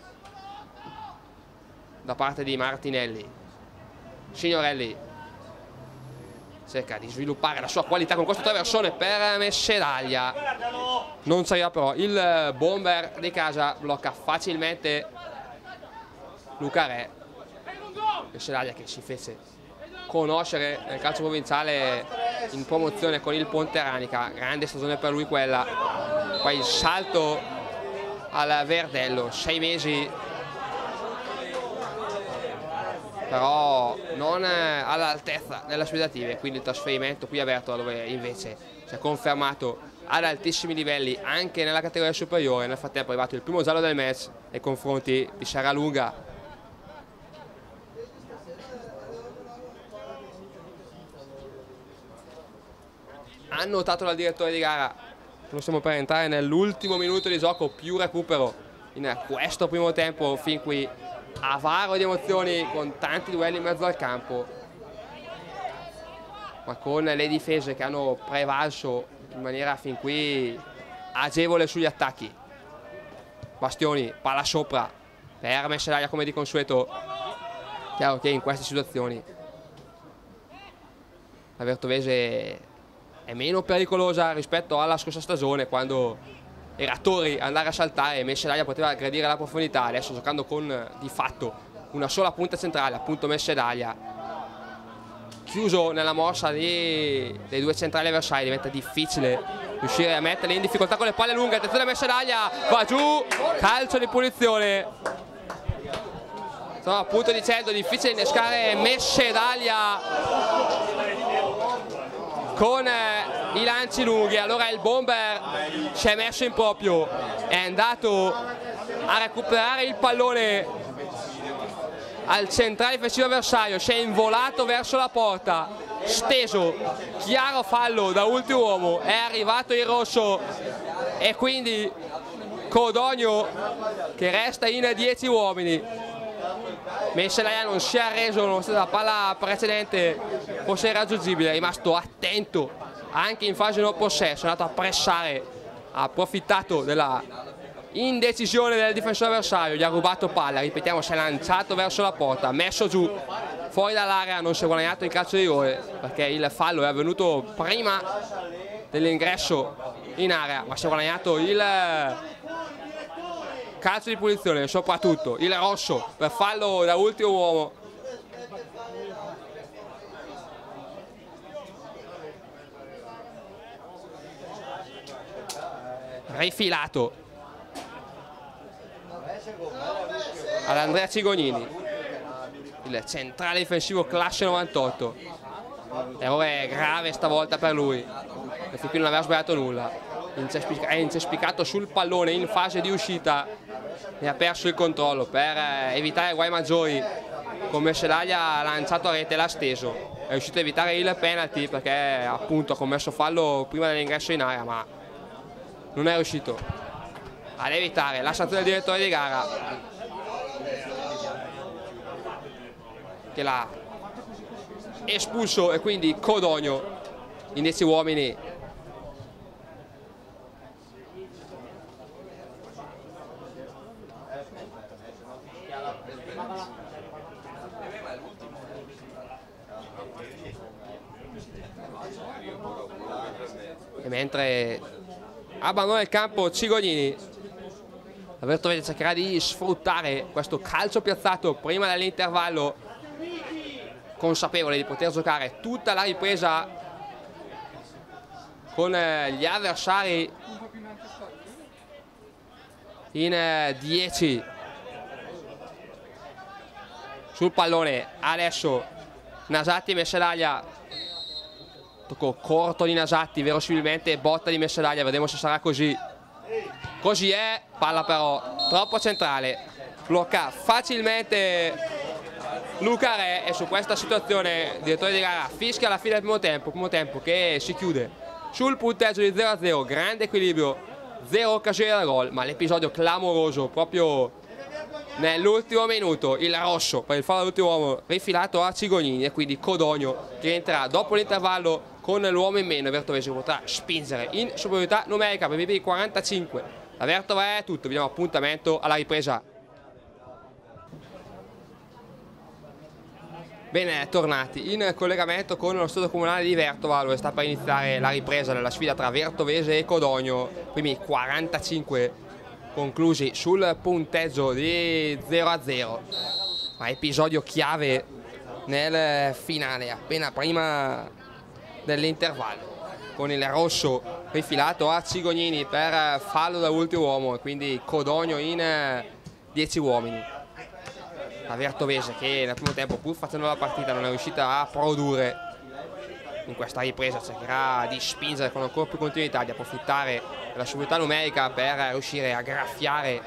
da parte di Martinelli. Signorelli cerca di sviluppare la sua qualità con questo traversone per Messedaglia, non c'era però il bomber di casa, blocca facilmente Luca Re. Messedaglia che si fece conoscere nel calcio provinciale in promozione con il Ponteranica, grande stagione per lui quella, poi il salto al Verdello, 6 mesi però non all'altezza delle aspettative, quindi il trasferimento qui a Vertola, dove invece si è confermato ad altissimi livelli anche nella categoria superiore. Nel frattempo è arrivato il primo giallo del match nei confronti di Serralunga. Ha notato dal direttore di gara, non stiamo per entrare nell'ultimo minuto di gioco, più recupero in questo primo tempo, fin qui avaro di emozioni, con tanti duelli in mezzo al campo, ma con le difese che hanno prevalso in maniera fin qui agevole sugli attacchi. Bastioni, palla sopra per Mescelaglia come di consueto. Chiaro che in queste situazioni la Vertovese è meno pericolosa rispetto alla scorsa stagione, quando era Torri andare a saltare e Mescelaglia poteva aggredire la profondità. Adesso, giocando con di fatto una sola punta centrale, appunto Mescelaglia, chiuso nella mossa dei due centrali avversari, diventa difficile riuscire a metterli in difficoltà con le palle lunghe. Attenzione, Mescelaglia va giù, calcio di punizione. Stavo appunto dicendo, difficile innescare Mescelaglia con i lanci lunghi. Allora il bomber si è messo in proprio, è andato a recuperare il pallone al centrale difensivo avversario, si è involato verso la porta, steso, chiaro fallo da ultimo uomo, è arrivato il rosso e quindi Codogno che resta in 10 uomini. Mescelaglia non si è arreso, nonostante la palla precedente fosse irraggiungibile, è rimasto attento anche in fase non possesso, è andato a pressare, ha approfittato della indecisione del difensore avversario, gli ha rubato palla, ripetiamo, si è lanciato verso la porta, messo giù fuori dall'area, non si è guadagnato il calcio di rigore perché il fallo è avvenuto prima dell'ingresso in area, ma si è guadagnato il calcio di punizione, soprattutto il rosso per fallo da ultimo uomo. Rifilato ad Andrea Cigognini, il centrale difensivo classe 98. Errore grave stavolta per lui, perché qui non aveva sbagliato nulla, è incespicato sul pallone in fase di uscita e ha perso il controllo. Per evitare guai maggiori con Mescelaglia ha lanciato a rete, l'ha steso, è riuscito a evitare il penalty perché appunto ha commesso fallo prima dell'ingresso in area, ma non è riuscito ad evitare la sanzione del direttore di gara, che l'ha espulso, e quindi Codogno in 10 uomini. E mentre abbandona il campo Cigognini, la Vertovese cercherà di sfruttare questo calcio piazzato prima dell'intervallo, consapevole di poter giocare tutta la ripresa con gli avversari in 10 sul pallone. Adesso Nasatti e Mescelaglia, tocco corto di Nasatti, verosimilmente botta di Mescelaglia, vedremo se sarà così. Così è, palla però troppo centrale, blocca facilmente Luca Re, e su questa situazione il direttore di gara fischia alla fine del primo tempo che si chiude sul punteggio di 0-0, grande equilibrio, 0 occasioni da gol, ma l'episodio clamoroso proprio nell'ultimo minuto, il rosso per il fallo dell'ultimo uomo rifilato a Cigognini, e quindi Codogno che entrerà dopo l'intervallo con l'uomo in meno. Vertovese potrà spingere in superiorità numerica per BP 45. La Vertova è tutto, vi diamo appuntamento alla ripresa. Bene, tornati in collegamento con lo stadio comunale di Vertova, dove sta per iniziare la ripresa della sfida tra Vertovese e Codogno. Primi 45 conclusi sul punteggio di 0-0, ma episodio chiave nel finale, appena prima dell'intervallo, con il rosso rifilato a Cigognini per fallo da ultimo uomo, e quindi Codogno in 10 uomini. la Vertovese, che nel primo tempo, pur facendo la partita, non è riuscita a produrre. In questa ripresa cercherà di spingere con ancora più continuità, di approfittare della superiorità numerica per riuscire a graffiare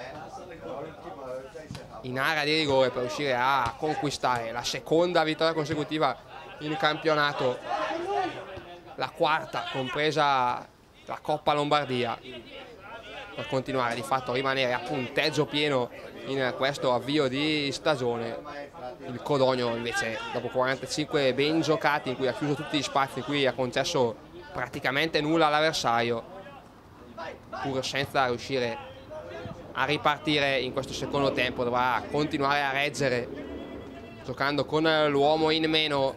in area di rigore, per riuscire a conquistare la seconda vittoria consecutiva in campionato, la quarta compresa la Coppa Lombardia, per continuare di fatto a rimanere a punteggio pieno in questo avvio di stagione. Il Codogno invece, dopo 45 ben giocati, in cui ha chiuso tutti gli spazi, in cui ha concesso praticamente nulla all'avversario, pur senza riuscire a ripartire in questo secondo tempo, dovrà continuare a reggere giocando con l'uomo in meno.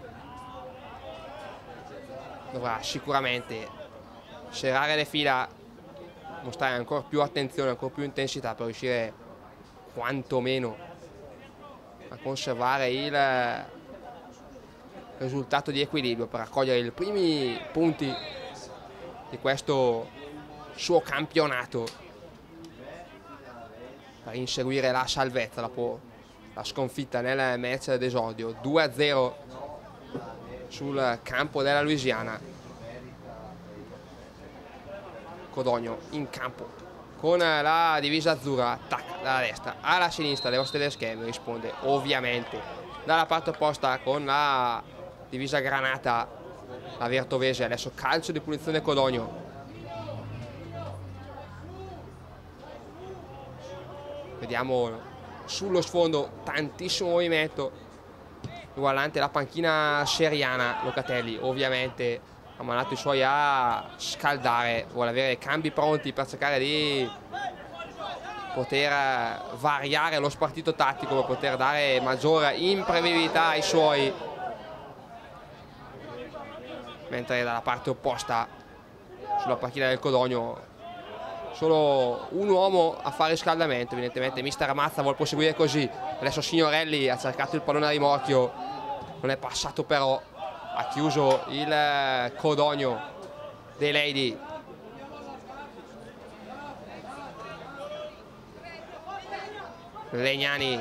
Dovrà sicuramente serrare le fila, mostrare ancora più attenzione, ancora più intensità, per riuscire quantomeno a conservare il risultato di equilibrio, per raccogliere i primi punti di questo suo campionato, per inseguire la salvezza dopo la sconfitta nel match d'esordio 2-0 sul campo della Louisiana. Codogno in campo con la divisa azzurra, attacca dalla destra alla sinistra delle vostre schermi, risponde ovviamente dalla parte opposta con la divisa granata la Vertovese. Adesso calcio di punizione Codogno. Vediamo sullo sfondo tantissimo movimento riguardante la panchina seriana. Locatelli ovviamente ha mandato i suoi a scaldare, vuole avere cambi pronti per cercare di poter variare lo spartito tattico, per poter dare maggiore imprevedibilità ai suoi, mentre dalla parte opposta sulla panchina del Codogno solo un uomo a fare riscaldamento. Evidentemente mister Mazza vuole proseguire così. Adesso Signorelli ha cercato il pallone a rimorchio, non è passato però, ha chiuso il Codogno dei Lady. Legnani,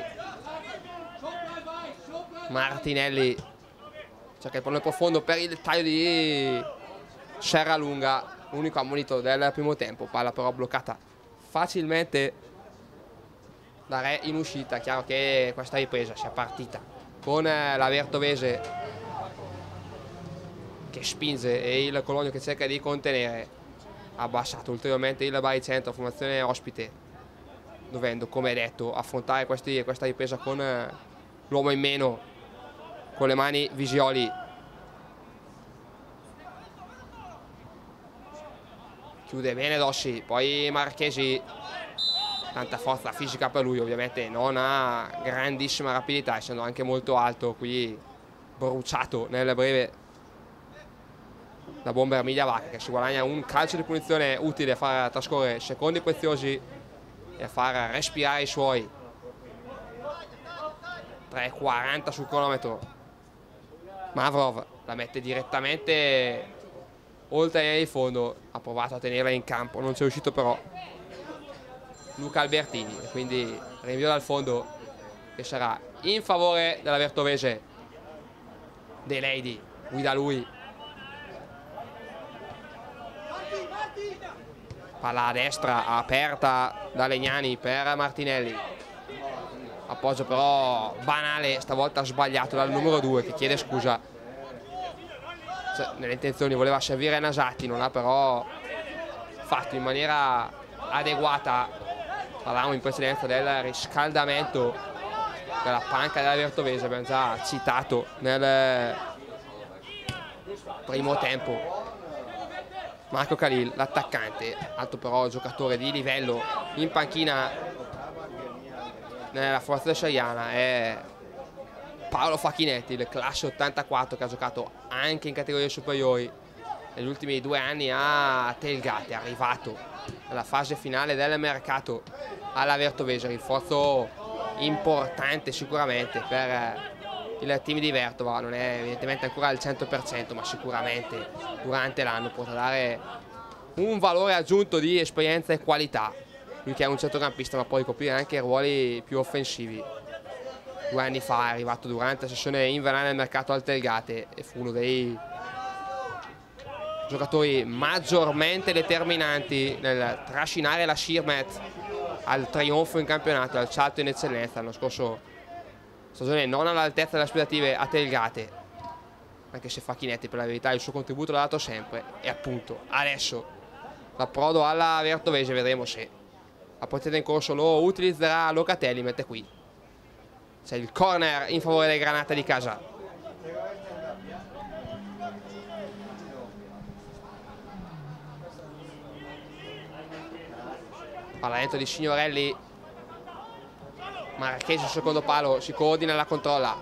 Martinelli cerca il pallone profondo per il taglio di Serralunga, unico ammonito del primo tempo. Palla però bloccata facilmente da Re in uscita. Chiaro che questa ripresa sia partita con la Vertovese che spinge e il Codogno che cerca di contenere. Ha abbassato ulteriormente il baricentro, formazione ospite, dovendo, come detto, affrontare questa ripresa con l'uomo in meno, con le mani Visioli. Chiude bene Dossi, poi Marchesi, tanta forza fisica per lui, ovviamente non ha grandissima rapidità, essendo anche molto alto, qui bruciato nel breve da bomber Migliavacca, che si guadagna un calcio di punizione utile a far trascorrere secondi preziosi e a far respirare i suoi. 3,40 sul cronometro. Mavrov la mette direttamente oltre il fondo, ha provato a tenerla in campo, non c'è riuscito però Luca Albertini, e quindi rinvio dal fondo che sarà in favore della Vertovese. De Lady guida lui, palla a destra aperta da Legnani per Martinelli, appoggio però banale, stavolta sbagliato dal numero 2 che chiede scusa. Nelle intenzioni voleva servire Nasati, non l'ha però fatto in maniera adeguata. Parlavamo in precedenza del riscaldamento della panca della Vertovese, abbiamo già citato nel primo tempo. Marco Khalil, l'attaccante, alto però giocatore di livello in panchina nella formazione seriana, è Paolo Facchinetti, il classe 84, che ha giocato anche in categorie superiori negli ultimi 2 anni a Telgate, è arrivato nella fase finale del mercato alla Vertovese, rinforzo importante sicuramente per il team di Vertova. Non è evidentemente ancora al 100%, ma sicuramente durante l'anno potrà dare un valore aggiunto di esperienza e qualità. Lui che è un centrocampista, ma può ricoprire anche ruoli più offensivi. 2 anni fa, è arrivato durante la sessione invernale del mercato al Telgate e fu uno dei giocatori maggiormente determinanti nel trascinare la Schirmet al trionfo in campionato, al salto in eccellenza. L'anno scorso stagione non all'altezza delle aspettative a Telgate, anche se Facchinetti per la verità il suo contributo l'ha dato sempre. E appunto adesso l'approdo alla Vertovese, vedremo se la partita in corso lo utilizzerà. Locatelli mette qui, c'è il corner in favore delle Granate di casa. Palla dentro di Signorelli, Marchesi sul secondo palo, si coordina e la controlla.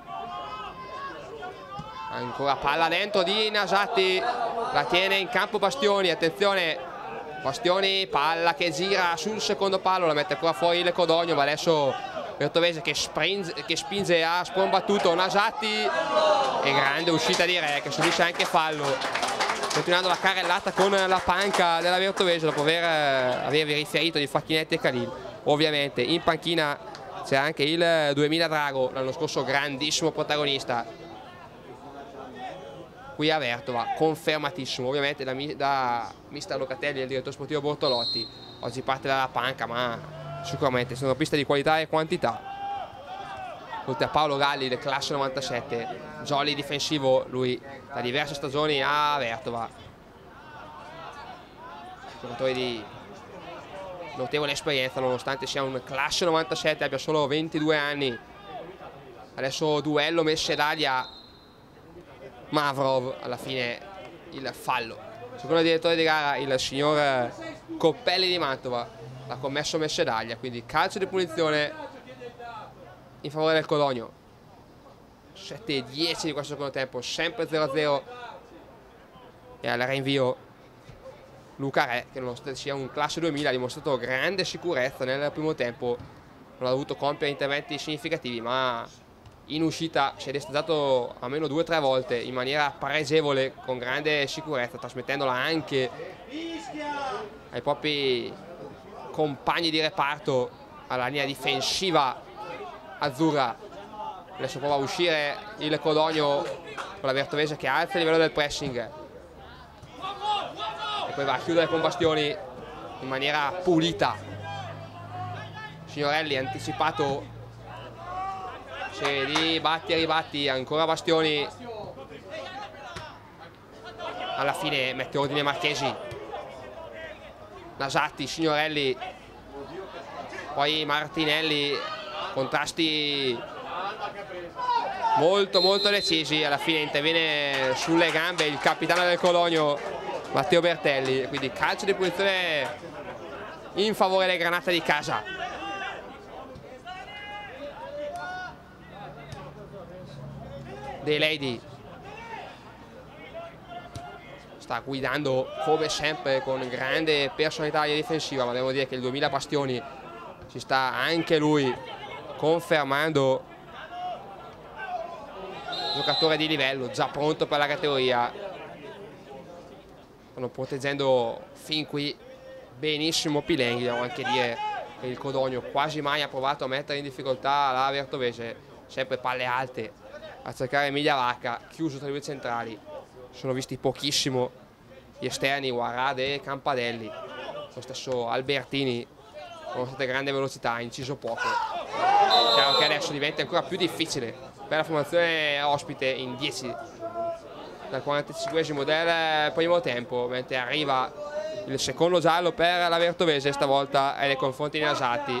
Ancora palla dentro di Nasatti, la tiene in campo Bastioni, attenzione Bastioni, palla che gira sul secondo palo, la mette ancora fuori il Codogno, ma adesso Vertovese che spinge a sprombattuto Nasatti e grande uscita di Re che subisce anche fallo. Continuando la carrellata con la panca della Vertovese dopo avervi riferito di Facchinetti e Khalil. Ovviamente in panchina c'è anche il 2000 Drago, l'anno scorso grandissimo protagonista qui a Vertova, confermatissimo ovviamente da mister Locatelli e il direttore sportivo Bortolotti. Oggi parte dalla panca, ma sicuramente sono piste di qualità e quantità. Oltre a Paolo Galli del classe 97, jolly difensivo lui da diverse stagioni a Vertova, giocatore di notevole esperienza nonostante sia un classe 97, abbia solo 22 anni. Adesso duello Messedaglia Mavrov, alla fine il fallo. Secondo il direttore di gara il signor Coppelli di Mantova l'ha commesso Messedaglia, quindi calcio di punizione in favore del Codogno. 7-10 di questo secondo tempo, sempre 0-0 e al rinvio Luca Re, che nonostante sia un classe 2000 ha dimostrato grande sicurezza nel primo tempo, non ha dovuto compiere interventi significativi, ma in uscita si è destinato almeno 2 o 3 volte in maniera pregevole, con grande sicurezza, trasmettendola anche ai propri compagni di reparto, alla linea difensiva azzurra. Adesso prova a uscire il Codogno con la Vertovese che alza il livello del pressing e poi va a chiudere con Bastioni in maniera pulita. Signorelli anticipato, di batti e ribatti, ancora Bastioni, alla fine mette ordine Marchesi. Nasatti, Signorelli, poi Martinelli, contrasti molto decisi. Alla fine interviene sulle gambe il capitano del Codogno Matteo Bertelli, quindi calcio di punizione in favore delle Granate di casa. De Lady sta guidando come sempre con grande personalità difensiva, ma devo dire che il 2000 Bastioni si sta anche lui confermando giocatore di livello, già pronto per la categoria. Stanno proteggendo fin qui benissimo Pilenghi. Devo anche dire che il Codogno quasi mai ha provato a mettere in difficoltà la Vertovese, sempre palle alte a cercare Emilia Vacca, chiuso tra i due centrali. Sono visti pochissimo gli esterni Guarad e Campadelli, lo stesso Albertini nonostante grande velocità ha inciso poco. Chiaro che adesso diventa ancora più difficile per la formazione ospite in 10 dal 45esimo del primo tempo, mentre arriva il secondo giallo per la Vertovese, stavolta è nei confronti di Nasatti,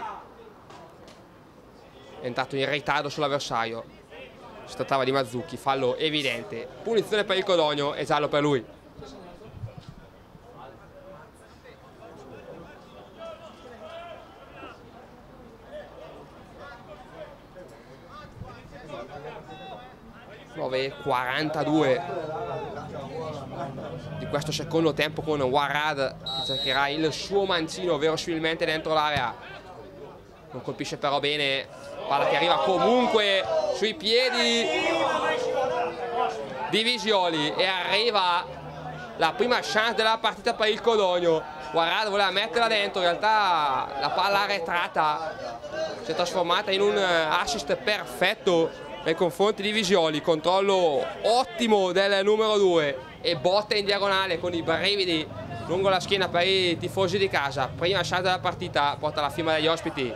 è entrato in ritardo sull'avversario. Si trattava di Mazzucchi, fallo evidente, punizione per il Codogno e giallo per lui. (9:42 di questo secondo tempo, con Warad che cercherà il suo mancino verosimilmente dentro l'area, non colpisce però bene, palla che arriva comunque sui piedi di Visioli e arriva la prima chance della partita per il Codogno. Guarda, voleva metterla dentro, in realtà la palla arretrata si è trasformata in un assist perfetto nei confronti di Visioli. Controllo ottimo del numero 2 e botta in diagonale con i brividi lungo la schiena per i tifosi di casa. Prima chance della partita, porta la firma degli ospiti.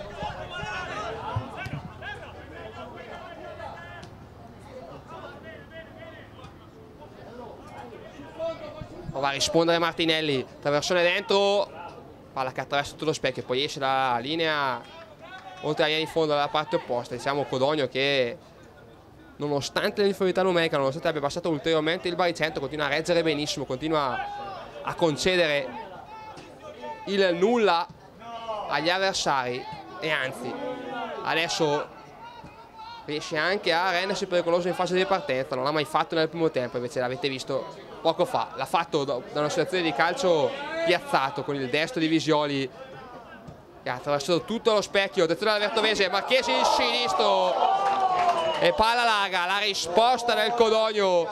Va a rispondere Martinelli, traversone dentro, palla che attraversa tutto lo specchio, poi esce dalla linea, oltre la linea di fondo dalla parte opposta. Diciamo Codogno che, nonostante l'inferiorità numerica, nonostante abbia passato ulteriormente il baricentro, continua a reggere benissimo, continua a concedere il nulla agli avversari e anzi adesso riesce anche a rendersi pericoloso in fase di partenza. Non l'ha mai fatto nel primo tempo, invece l'avete visto poco fa, l'ha fatto da una situazione di calcio piazzato con il destro di Visioli che ha attraversato tutto lo specchio. Attenzione all'Vertovese, Marchesi il sinistro e palla larga. La risposta del Codogno,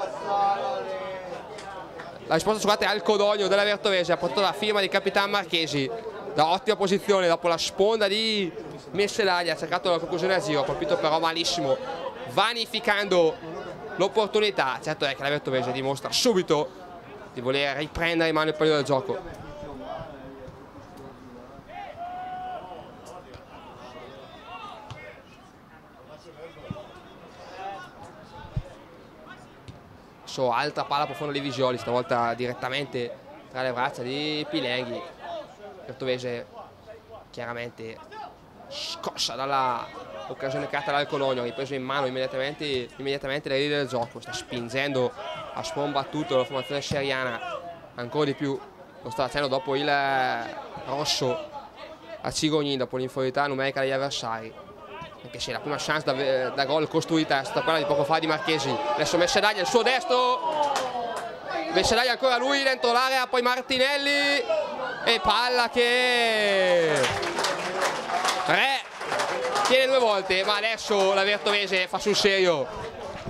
la risposta, scusate, al Codogno della Vertovese ha portato la firma di Capitan Marchesi da ottima posizione dopo la sponda di Messelaglia. Ha cercato la conclusione a giro, colpito però malissimo, vanificando l'opportunità. Certo è che la Vertovese dimostra subito di voler riprendere in mano il pallone del gioco. Altra palla profonda di Visioli, stavolta direttamente tra le braccia di Pilenghi. Vertovese chiaramente scossa dalla occasione creata dal Codogno, ripreso in mano immediatamente le redini del gioco, sta spingendo a sprombattuto la formazione seriana, ancora di più lo sta facendo dopo il rosso a Cigognin, dopo l'inferiorità numerica degli avversari. Anche se la prima chance da gol costruita è stata quella di poco fa di Marchesi. Adesso Messelaglia, il suo destro, Messelaglia ancora lui dentro l'area, poi Martinelli e palla che tiene due volte, ma adesso la Vertovese fa sul serio.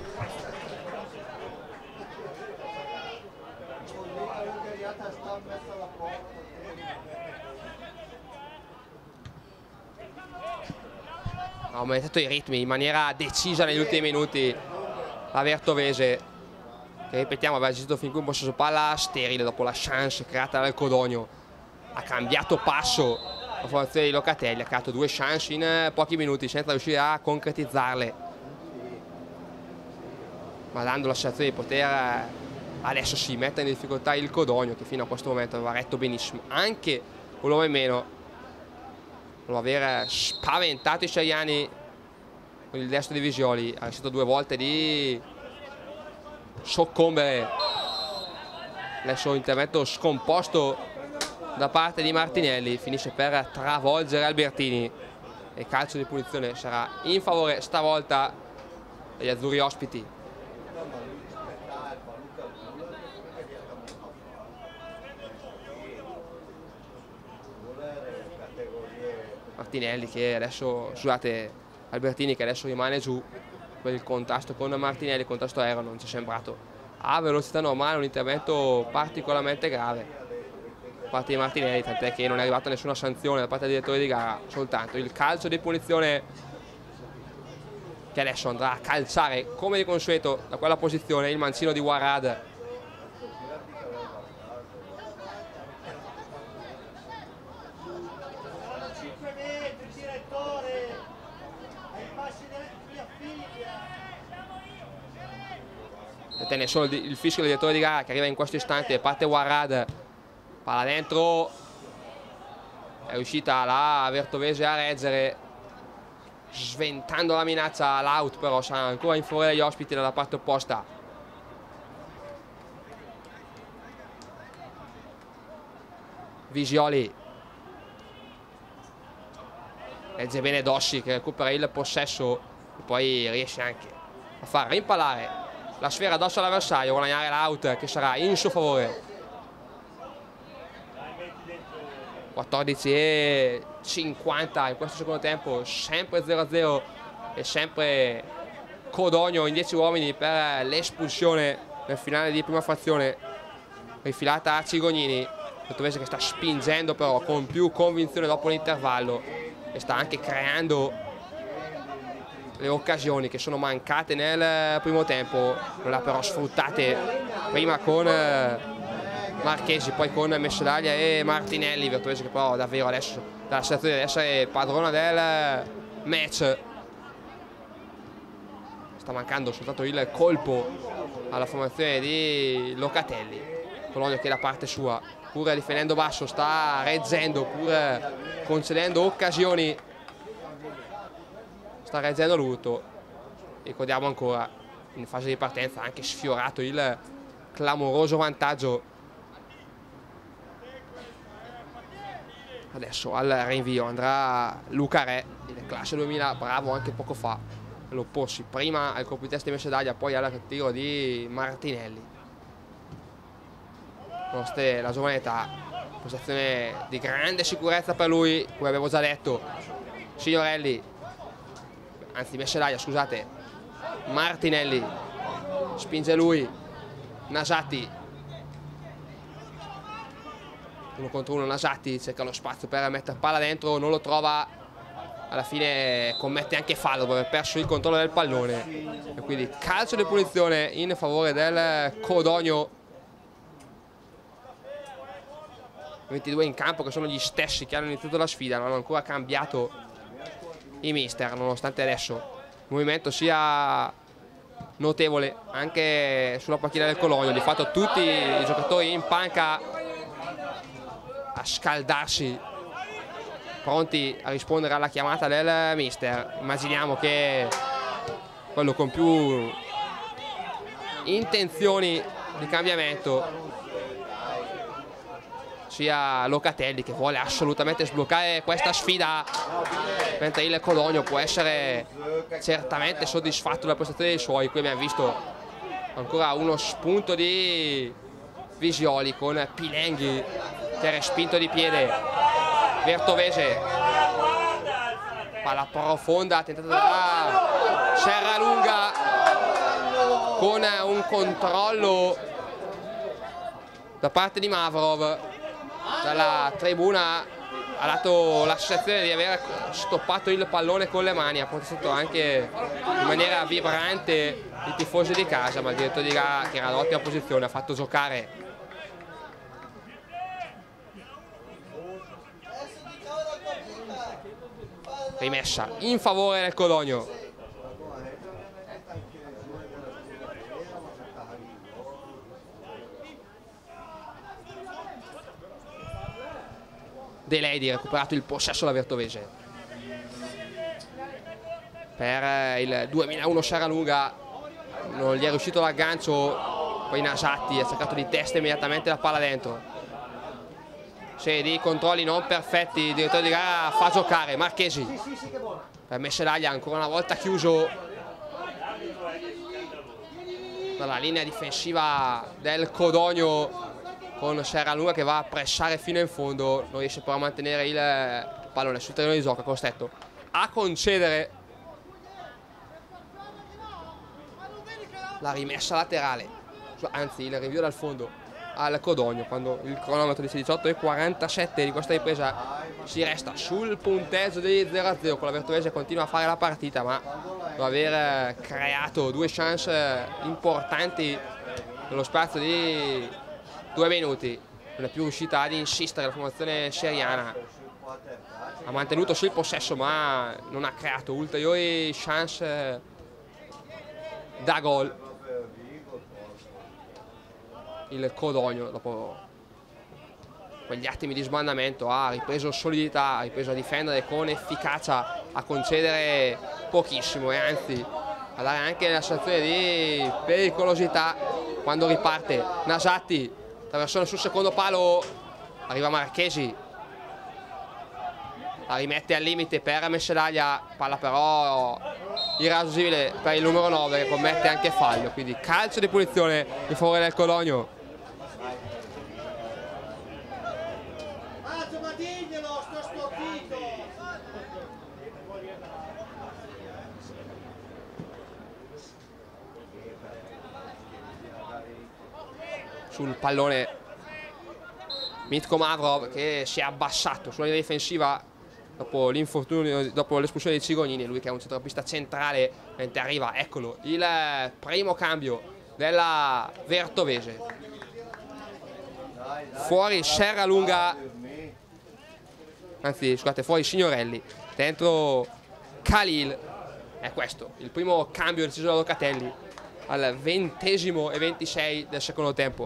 Ha aumentato i ritmi in maniera decisa negli ultimi minuti la Vertovese, che ripetiamo aveva gestito fin qui un possesso palla sterile dopo la chance creata dal Codogno. Ha cambiato passo la formazione di Locatelli, ha creato due chance in pochi minuti senza riuscire a concretizzarle, ma dando la sensazione di poter adesso sì mettere in difficoltà il Codogno, che fino a questo momento aveva retto benissimo, anche un uomo in meno dopo aver spaventato i seriani con il destro di Visioli. Ha rischiato due volte di soccombere. Adesso intervento scomposto da parte di Martinelli, finisce per travolgere Albertini e calcio di punizione sarà in favore stavolta degli azzurri ospiti. Martinelli che adesso, scusate, Albertini che adesso rimane giù per il contrasto con Martinelli, il contrasto aereo non ci è sembrato a velocità normale un intervento particolarmente grave da parte di Martinelli, tant'è che non è arrivata nessuna sanzione da parte del direttore di gara, soltanto il calcio di punizione che adesso andrà a calciare come di consueto da quella posizione il mancino di Warad. Tenne solo il fischio del direttore di gara che arriva in questo istante, parte Warad, palla dentro, è riuscita la Vertovese a reggere sventando la minaccia all'out, però sarà ancora in favore degli ospiti dalla parte opposta. Visioli legge bene Dossi che recupera il possesso e poi riesce anche a far rimpalare la sfera addosso all'avversario, guadagnare l'out che sarà in suo favore. 14:50 in questo secondo tempo, sempre 0-0 e sempre Codogno in 10 uomini per l'espulsione nel finale di prima frazione rifilata a Cigognini, Vertovese che sta spingendo però con più convinzione dopo l'intervallo e sta anche creando le occasioni che sono mancate nel primo tempo, non le ha però sfruttate prima con Marchesi, poi con Mescelaglia e Martinelli. Vertovese che però davvero adesso dà la sensazione di essere padrona del match. Sta mancando soltanto il colpo alla formazione di Locatelli. Cologno che da parte sua, pur difendendo basso, sta reggendo, pur concedendo occasioni, sta reggendo l'urto. Ricordiamo ancora in fase di partenza anche sfiorato il clamoroso vantaggio. Adesso al rinvio andrà Luca Re, il classe 2000, bravo anche poco fa all'opporsi prima al colpo di testa di Mescelaglia, poi al tiro di Martinelli. Nonostante la giovane età, posizione di grande sicurezza per lui, come avevo già detto. Signorelli, anzi Mescelaglia, scusate, Martinelli, spinge lui, Nasati, 1 contro 1, Nasati cerca lo spazio per mettere palla dentro, non lo trova, alla fine commette anche fallo per aver perso il controllo del pallone e quindi calcio di punizione in favore del Codogno. 22 in campo, che sono gli stessi che hanno iniziato la sfida, non hanno ancora cambiato i mister, nonostante adesso il movimento sia notevole anche sulla panchina del Cologno. Di fatto tutti i giocatori in panca a scaldarsi, pronti a rispondere alla chiamata del mister. Immaginiamo che quello con più intenzioni di cambiamento sia Locatelli, che vuole assolutamente sbloccare questa sfida, mentre il Codogno può essere certamente soddisfatto della prestazione dei suoi. Qui abbiamo visto ancora uno spunto di Visioli con Pilenghi che è respinto di piede. Vertovese, palla profonda tentata da Serralunga con un controllo da parte di Mavrov. Dalla tribuna ha dato la sensazione di aver stoppato il pallone con le mani, ha protestato anche in maniera vibrante i tifosi di casa, ma il direttore di gara, che era in ottima posizione, ha fatto giocare rimessa in favore del Codogno. De Lady ha recuperato il possesso da Vertovese per il 2001. Serralunga non gli è riuscito l'aggancio, poi Nasati ha cercato di testa immediatamente la palla dentro. Serie di controlli non perfetti, il direttore di gara fa giocare Marchesi per Mescelaglia, ancora una volta chiuso dalla linea difensiva del Codogno, con Serralunga che va a pressare fino in fondo, non riesce però a mantenere il pallone sul terreno di gioco, costretto a concedere la rimessa laterale, anzi il rinvio dal fondo al Codogno, quando il cronometro dice 18:47 di questa ripresa. Si resta sul punteggio di 0-0, con la Vertovese continua a fare la partita, ma dopo aver creato 2 chance importanti nello spazio di 2 minuti non è più riuscita ad insistere la formazione seriana. Ha mantenuto sì il possesso, ma non ha creato ulteriori chance da gol. Il Codogno, dopo quegli attimi di sbandamento, ha ripreso solidità, ha ripreso a difendere con efficacia, a concedere pochissimo e anzi a dare anche la sensazione di pericolosità quando riparte. Nasati, traversone sul secondo palo, arriva Marchesi, la rimette al limite per Mescelaglia, palla però irraggiungibile per il numero 9 che commette anche fallo, quindi calcio di punizione in favore del Codogno. Sul pallone Mitko Mavrov che si è abbassato sulla linea difensiva dopo l'infortunio, dopo l'espulsione di Cigognini. Lui che è un centrocampista centrale, mentre arriva, eccolo, il primo cambio della Vertovese. Fuori Serralunga, anzi scusate, fuori Signorelli, dentro Khalil. È questo il primo cambio deciso da Locatelli al 20° e 26 del secondo tempo.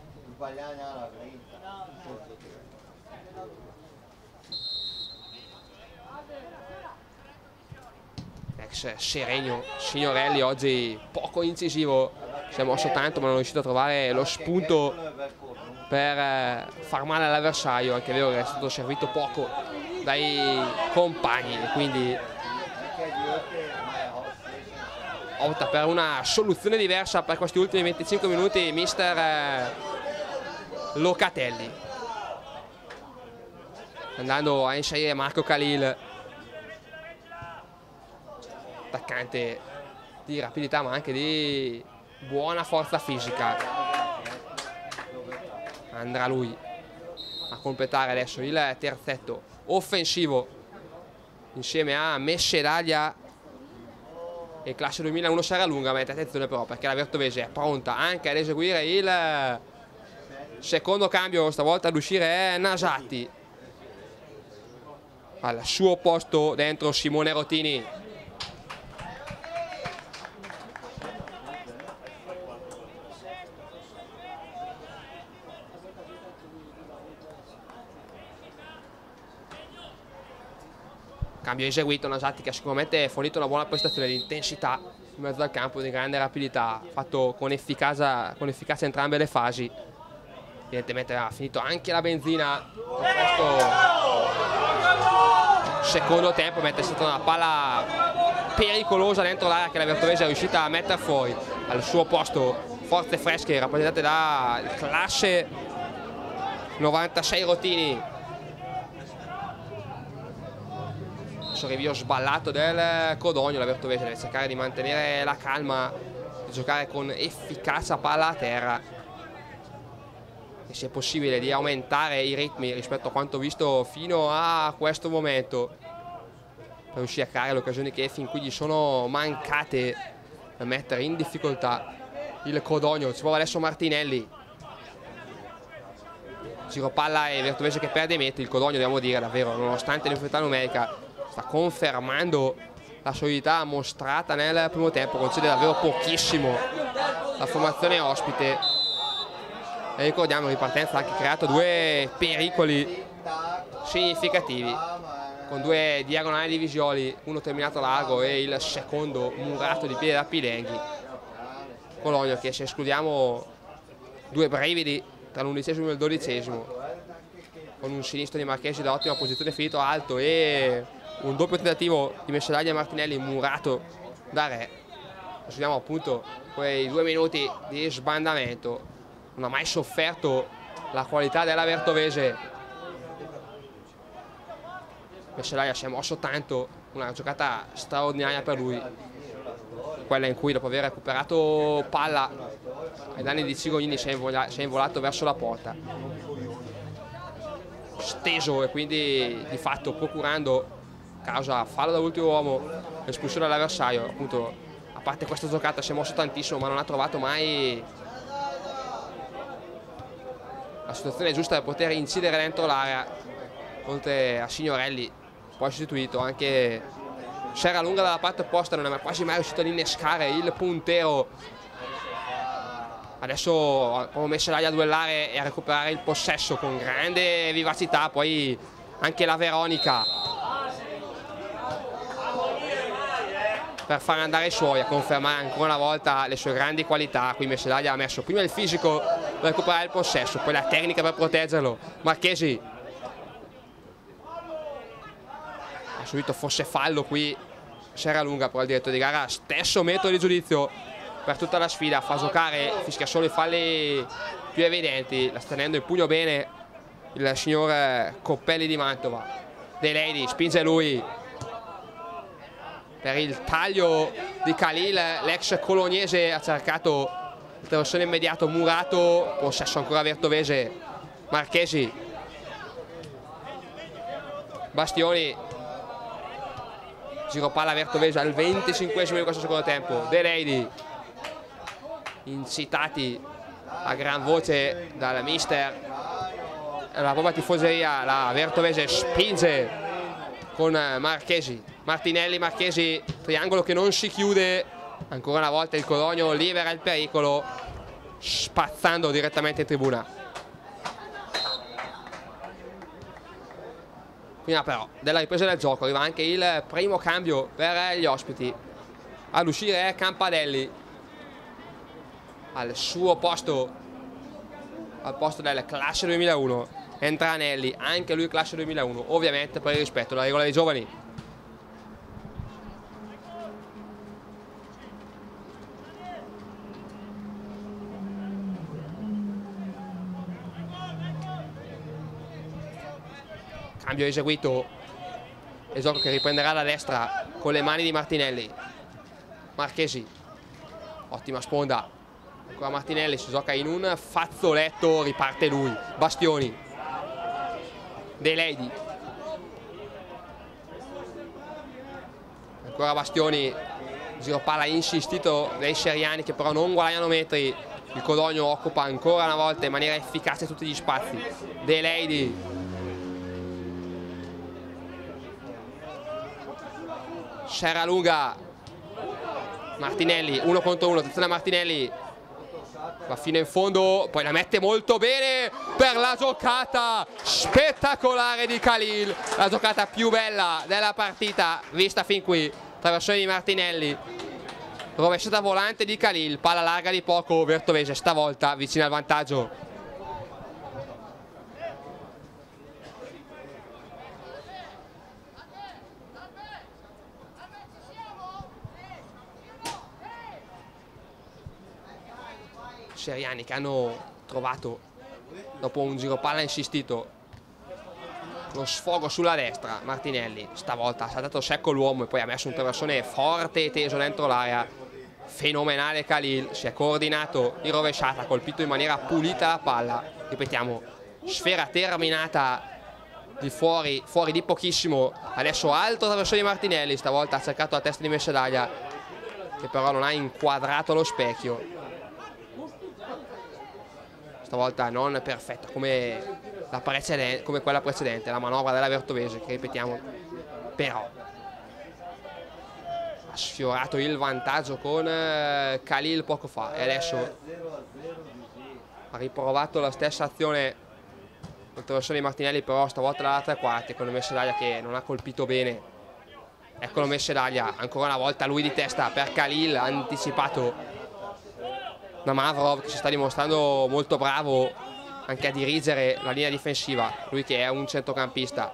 Ex Seregno, Signorelli oggi poco incisivo, si è mosso tanto ma non è riuscito a trovare lo spunto per far male all'avversario. Anche è vero che è stato servito poco dai compagni e quindi opta per una soluzione diversa per questi ultimi 25 minuti mister Locatelli, andando a inserire Marco Khalil, attaccante di rapidità ma anche di buona forza fisica. Andrà lui a completare adesso il terzetto offensivo insieme a Mescelaglia e classe 2001 Serralunga. Ma attenzione però, perché la Vertovese è pronta anche ad eseguire il secondo cambio. Stavolta ad uscire è Nasati, al suo posto dentro Simone Rotini. Cambio eseguito, Nasati che sicuramente ha fornito una buona prestazione di intensità in mezzo al campo, di grande rapidità, fatto con efficacia entrambe le fasi. Evidentemente ha finito anche la benzina in questo secondo tempo, mentre è stata una palla pericolosa dentro l'area che la Vertovese è riuscita a mettere fuori. Al suo posto forze fresche rappresentate da classe 96 Rotini. Rivio sballato del Codogno. La Vertovese deve cercare di mantenere la calma, di giocare con efficacia palla a terra e se possibile di aumentare i ritmi rispetto a quanto visto fino a questo momento, per riuscire a creare le occasioni che fin qui gli sono mancate, per mettere in difficoltà il Codogno. Ci prova adesso Martinelli, giro palla e Vertovese che perde i metri. Il Codogno, dobbiamo dire, davvero, nonostante l'inferiorità numerica, sta confermando la solidità mostrata nel primo tempo, concede davvero pochissimo la formazione ospite e ricordiamo in ripartenza ha anche creato due pericoli significativi con due diagonali di Visioli, uno terminato largo e il secondo murato di piede da Pilenghi. Codogno che, se escludiamo due brividi tra l'11° e il 12°, con un sinistro di Marchesi da ottima posizione finito alto e un doppio tentativo di Mescelaglia e Martinelli murato da Re, vediamo appunto quei 2 minuti di sbandamento. Non ha mai sofferto la qualità della Vertovese. Mescelaglia si è mosso tanto, una giocata straordinaria per lui, quella in cui dopo aver recuperato palla ai danni di Cigognini si è involato verso la porta, steso e quindi di fatto procurando, causa fallo dall'ultimo uomo, espulsione dall'avversario. Appunto, a parte questa giocata si è mosso tantissimo ma non ha trovato mai la situazione giusta per poter incidere dentro l'area. Oltre a Signorelli poi sostituito anche Serralunga dalla parte opposta, non è quasi mai riuscito ad innescare il puntero. Adesso come Mescelaglia a duellare e a recuperare il possesso con grande vivacità. Poi anche la Veronica per far andare i suoi, a confermare ancora una volta le sue grandi qualità. Qui Mescelaglia ha messo prima il fisico per recuperare il possesso, poi la tecnica per proteggerlo. Marchesi ha subito fosse fallo qui Serralunga, però il direttore di gara stesso metodo di giudizio per tutta la sfida, fa giocare, fischia solo i falli più evidenti. La sta tenendo in pugno bene il signor Coppelli di Mantova. De Lady spinge lui per il taglio di Khalil. L'ex colognese ha cercato il traversone immediato, murato, possesso ancora Vertovese. Marchesi Bastioni, giro palla Vertovese al 25esimo di questo secondo tempo. De Lady, incitati a gran voce dal mister, la propria tifoseria, la Vertovese spinge con Marchesi, Martinelli, Marchesi, triangolo che non si chiude, ancora una volta il Codogno libera il pericolo spazzando direttamente in tribuna. Prima però della ripresa del gioco arriva anche il primo cambio per gli ospiti. Ad uscire è Campadelli al suo posto, al posto del classe 2001. Entra Anelli, anche lui classe 2001, ovviamente per il rispetto della regola dei giovani. Cambio eseguito e gioco che riprenderà da destra con le mani di Martinelli. Marchesi, ottima sponda, ancora Martinelli, si gioca in un fazzoletto, riparte lui. Bastioni, De Lady, ancora Bastioni, giro palla insistito dei seriani che però non guadagnano metri. Il Codogno occupa ancora una volta in maniera efficace tutti gli spazi. De Lady, Serra lunga, Martinelli, 1 contro 1, attenzione a Martinelli, va fino in fondo, poi la mette molto bene per la giocata spettacolare di Khalil, la giocata più bella della partita vista fin qui, traversone di Martinelli, rovesciata volante di Khalil, palla larga di poco, Vertovese stavolta vicina al vantaggio. Seriani che hanno trovato, dopo un giro palla insistito, lo sfogo sulla destra. Martinelli stavolta ha saltato secco l'uomo e poi ha messo un traversone forte e teso dentro l'area. Fenomenale Khalil, si è coordinato in rovesciata, ha colpito in maniera pulita la palla. Ripetiamo, sfera terminata di fuori di pochissimo. Adesso altro traversone di Martinelli, stavolta ha cercato la testa di Messedaglia che però non ha inquadrato lo specchio. Stavolta non perfetta come quella precedente, la manovra della Vertovese, che ripetiamo però ha sfiorato il vantaggio con Khalil poco fa e adesso ha riprovato la stessa azione con traversone di Martinelli, però stavolta dalla 3 quarti con Messedaglia che non ha colpito bene. Eccolo Messedaglia, ancora una volta lui di testa per Khalil, anticipato da Mavrov che si sta dimostrando molto bravo anche a dirigere la linea difensiva, lui che è un centrocampista.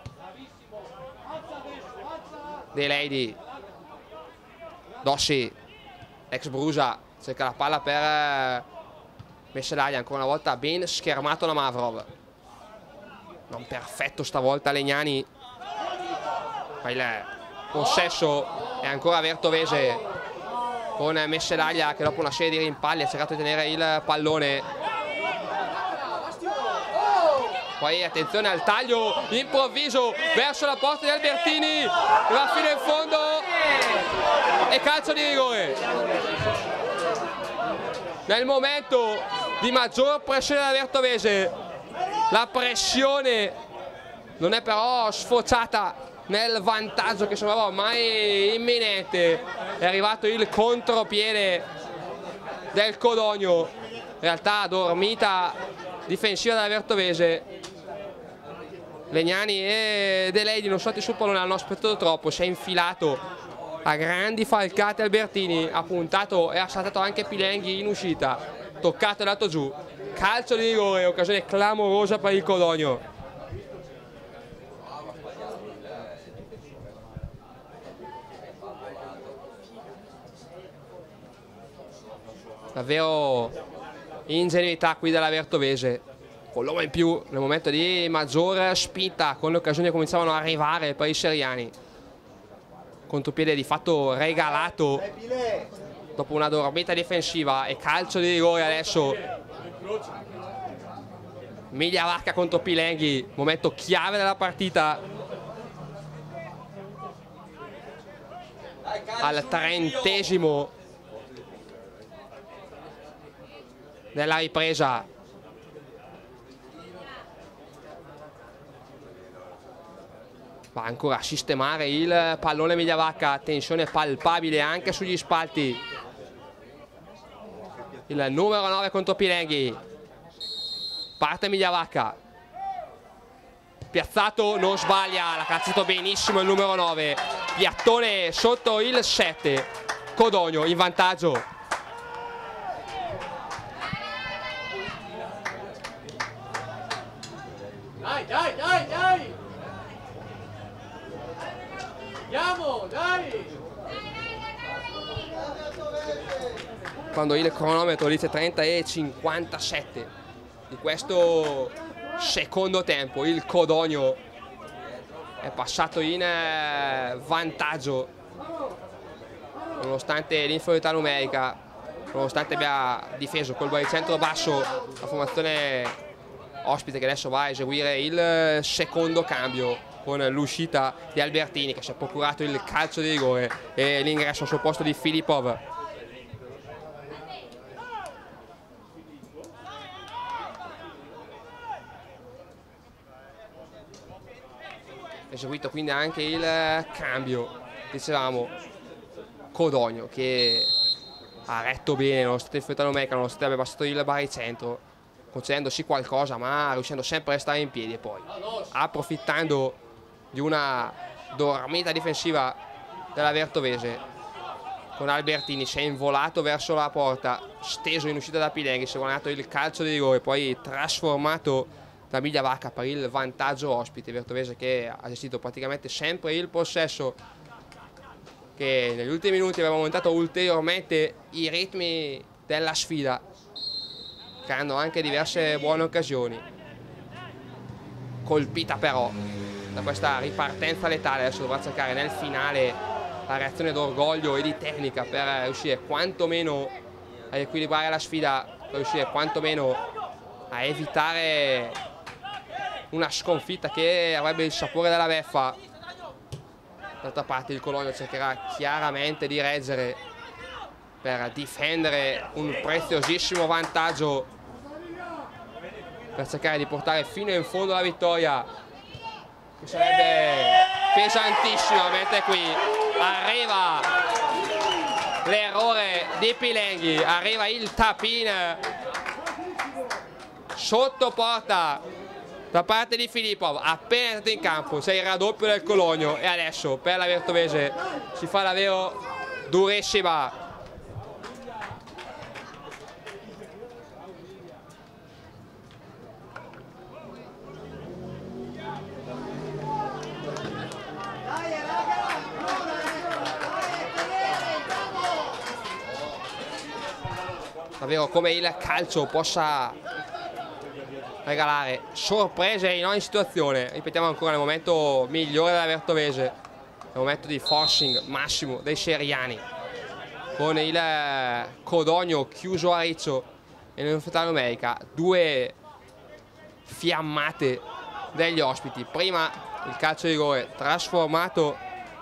De Lady, Dossi, ex Brusa, cerca la palla per Messedaglia, ancora una volta ben schermato da Mavrov, non perfetto stavolta Legnani, ma il possesso è ancora Vertovese con Messedaglia che dopo una serie di rimpalli ha cercato di tenere il pallone. Poi attenzione al taglio improvviso verso la porta di Albertini, va fino in fondo e calcio di rigore. Nel momento di maggior pressione della Vertovese, la pressione non è però sfociata nel vantaggio che sembrava ormai imminente. È arrivato il contropiede del Codogno, in realtà dormita difensiva della Vertovese. Legnani e De Lady non sono stati sul pallone, hanno aspettato troppo, si è infilato a grandi falcate Albertini, ha puntato e ha saltato anche Pilenghi in uscita, toccato e dato giù, calcio di rigore, occasione clamorosa per il Codogno. Davvero ingenuità qui della Vertovese, con l'uomo in più nel momento di maggior spinta, con le occasioni che cominciavano a arrivare per i seriani. Contropiede di fatto regalato dopo una dormita difensiva e calcio di rigore adesso. Miglia Vacca contro Pilenghi, momento chiave della partita. al 30° della ripresa. Va ancora a sistemare il pallone Migliavacca, tensione palpabile anche sugli spalti. Il numero 9 contro Pilenghi. Parte Migliavacca. Piazzato, non sbaglia, l'ha cazzato benissimo il numero 9. Piattone sotto il 7. Codogno in vantaggio. Dai, dai, dai, dai! Andiamo, dai! Quando il cronometro dice 30:57 di questo secondo tempo, il Codogno è passato in vantaggio nonostante l'inferiorità numerica, nonostante abbia difeso col baricentro basso la formazione ospite, che adesso va a eseguire il secondo cambio con l'uscita di Albertini, che si è procurato il calcio di rigore, e l'ingresso al suo posto di Filipov. Eseguito quindi anche il cambio, dicevamo, Codogno, che ha retto bene nonostante l'inferiorità numerica, nonostante abbia passato il baricentro, concedendosi qualcosa ma riuscendo sempre a restare in piedi, e poi approfittando di una dormita difensiva della Vertovese, con Albertini si è involato verso la porta, steso in uscita da Pilenghi, si è guadagnato il calcio di rigore, poi trasformato da Migliavacca per il vantaggio ospite. Vertovese che ha gestito praticamente sempre il possesso, che negli ultimi minuti aveva aumentato ulteriormente i ritmi della sfida, creando anche diverse buone occasioni. Colpita però da questa ripartenza letale, adesso dovrà cercare nel finale la reazione d'orgoglio e di tecnica per riuscire quantomeno a equilibrare la sfida, per riuscire quantomeno a evitare una sconfitta che avrebbe il sapore della beffa. D'altra parte il Codogno cercherà chiaramente di reggere per difendere un preziosissimo vantaggio, per cercare di portare fino in fondo la vittoria, che sarebbe pesantissima, mentre qui arriva l'errore di Pilenghi, arriva il tap-in sotto porta da parte di Filipov, appena entrato in campo. C'è il raddoppio del Codogno e adesso per la Vertovese si fa davvero durissima. Davvero come il calcio possa regalare sorprese in ogni situazione. Ripetiamo ancora, nel momento migliore della Vertovese, nel momento di forcing massimo dei seriani, con il Codogno chiuso a riccio e nell'inferiorità numerica, due fiammate degli ospiti. Prima il calcio di rigore trasformato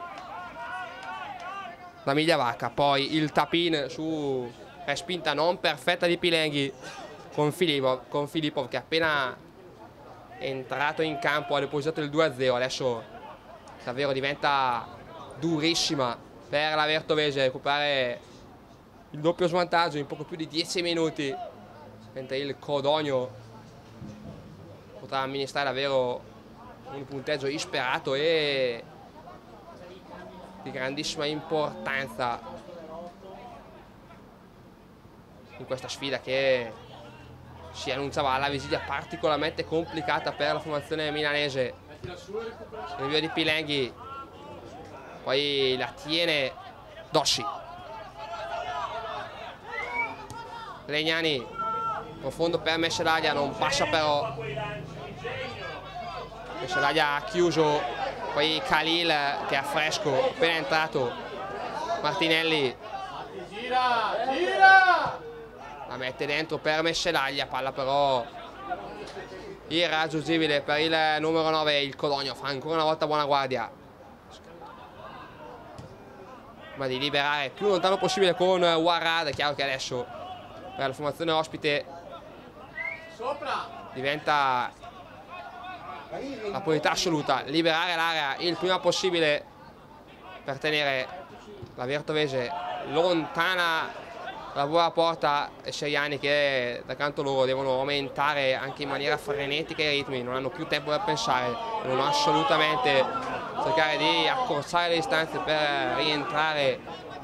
da Migliavacca, poi il tap-in su respinta non perfetta di Pilenghi con Filipov che appena è entrato in campo ha depositato il 2-0. Adesso davvero diventa durissima per la Vertovese recuperare il doppio svantaggio in poco più di 10 minuti, mentre il Codogno potrà amministrare davvero un punteggio insperato e di grandissima importanza in questa sfida che si annunciava alla vigilia particolarmente complicata per la formazione milanese. L'invio di Pilenghi, poi la tiene Dossi. Legnani, profondo per Mescelaglia, non passa però. Mescelaglia ha chiuso, poi Khalil che è fresco, appena entrato. Martinelli la mette dentro per Mescelaglia, palla però irraggiungibile per il numero 9. Il Codogno fa ancora una volta buona guardia. ma di liberare più lontano possibile con Warrad. È chiaro che adesso per la formazione ospite diventa la priorità assoluta liberare l'area il prima possibile per tenere la Vertovese lontana dalla buona porta, e Seriani che da canto loro devono aumentare anche in maniera frenetica i ritmi, non hanno più tempo per pensare, devono assolutamente cercare di accorciare le distanze per rientrare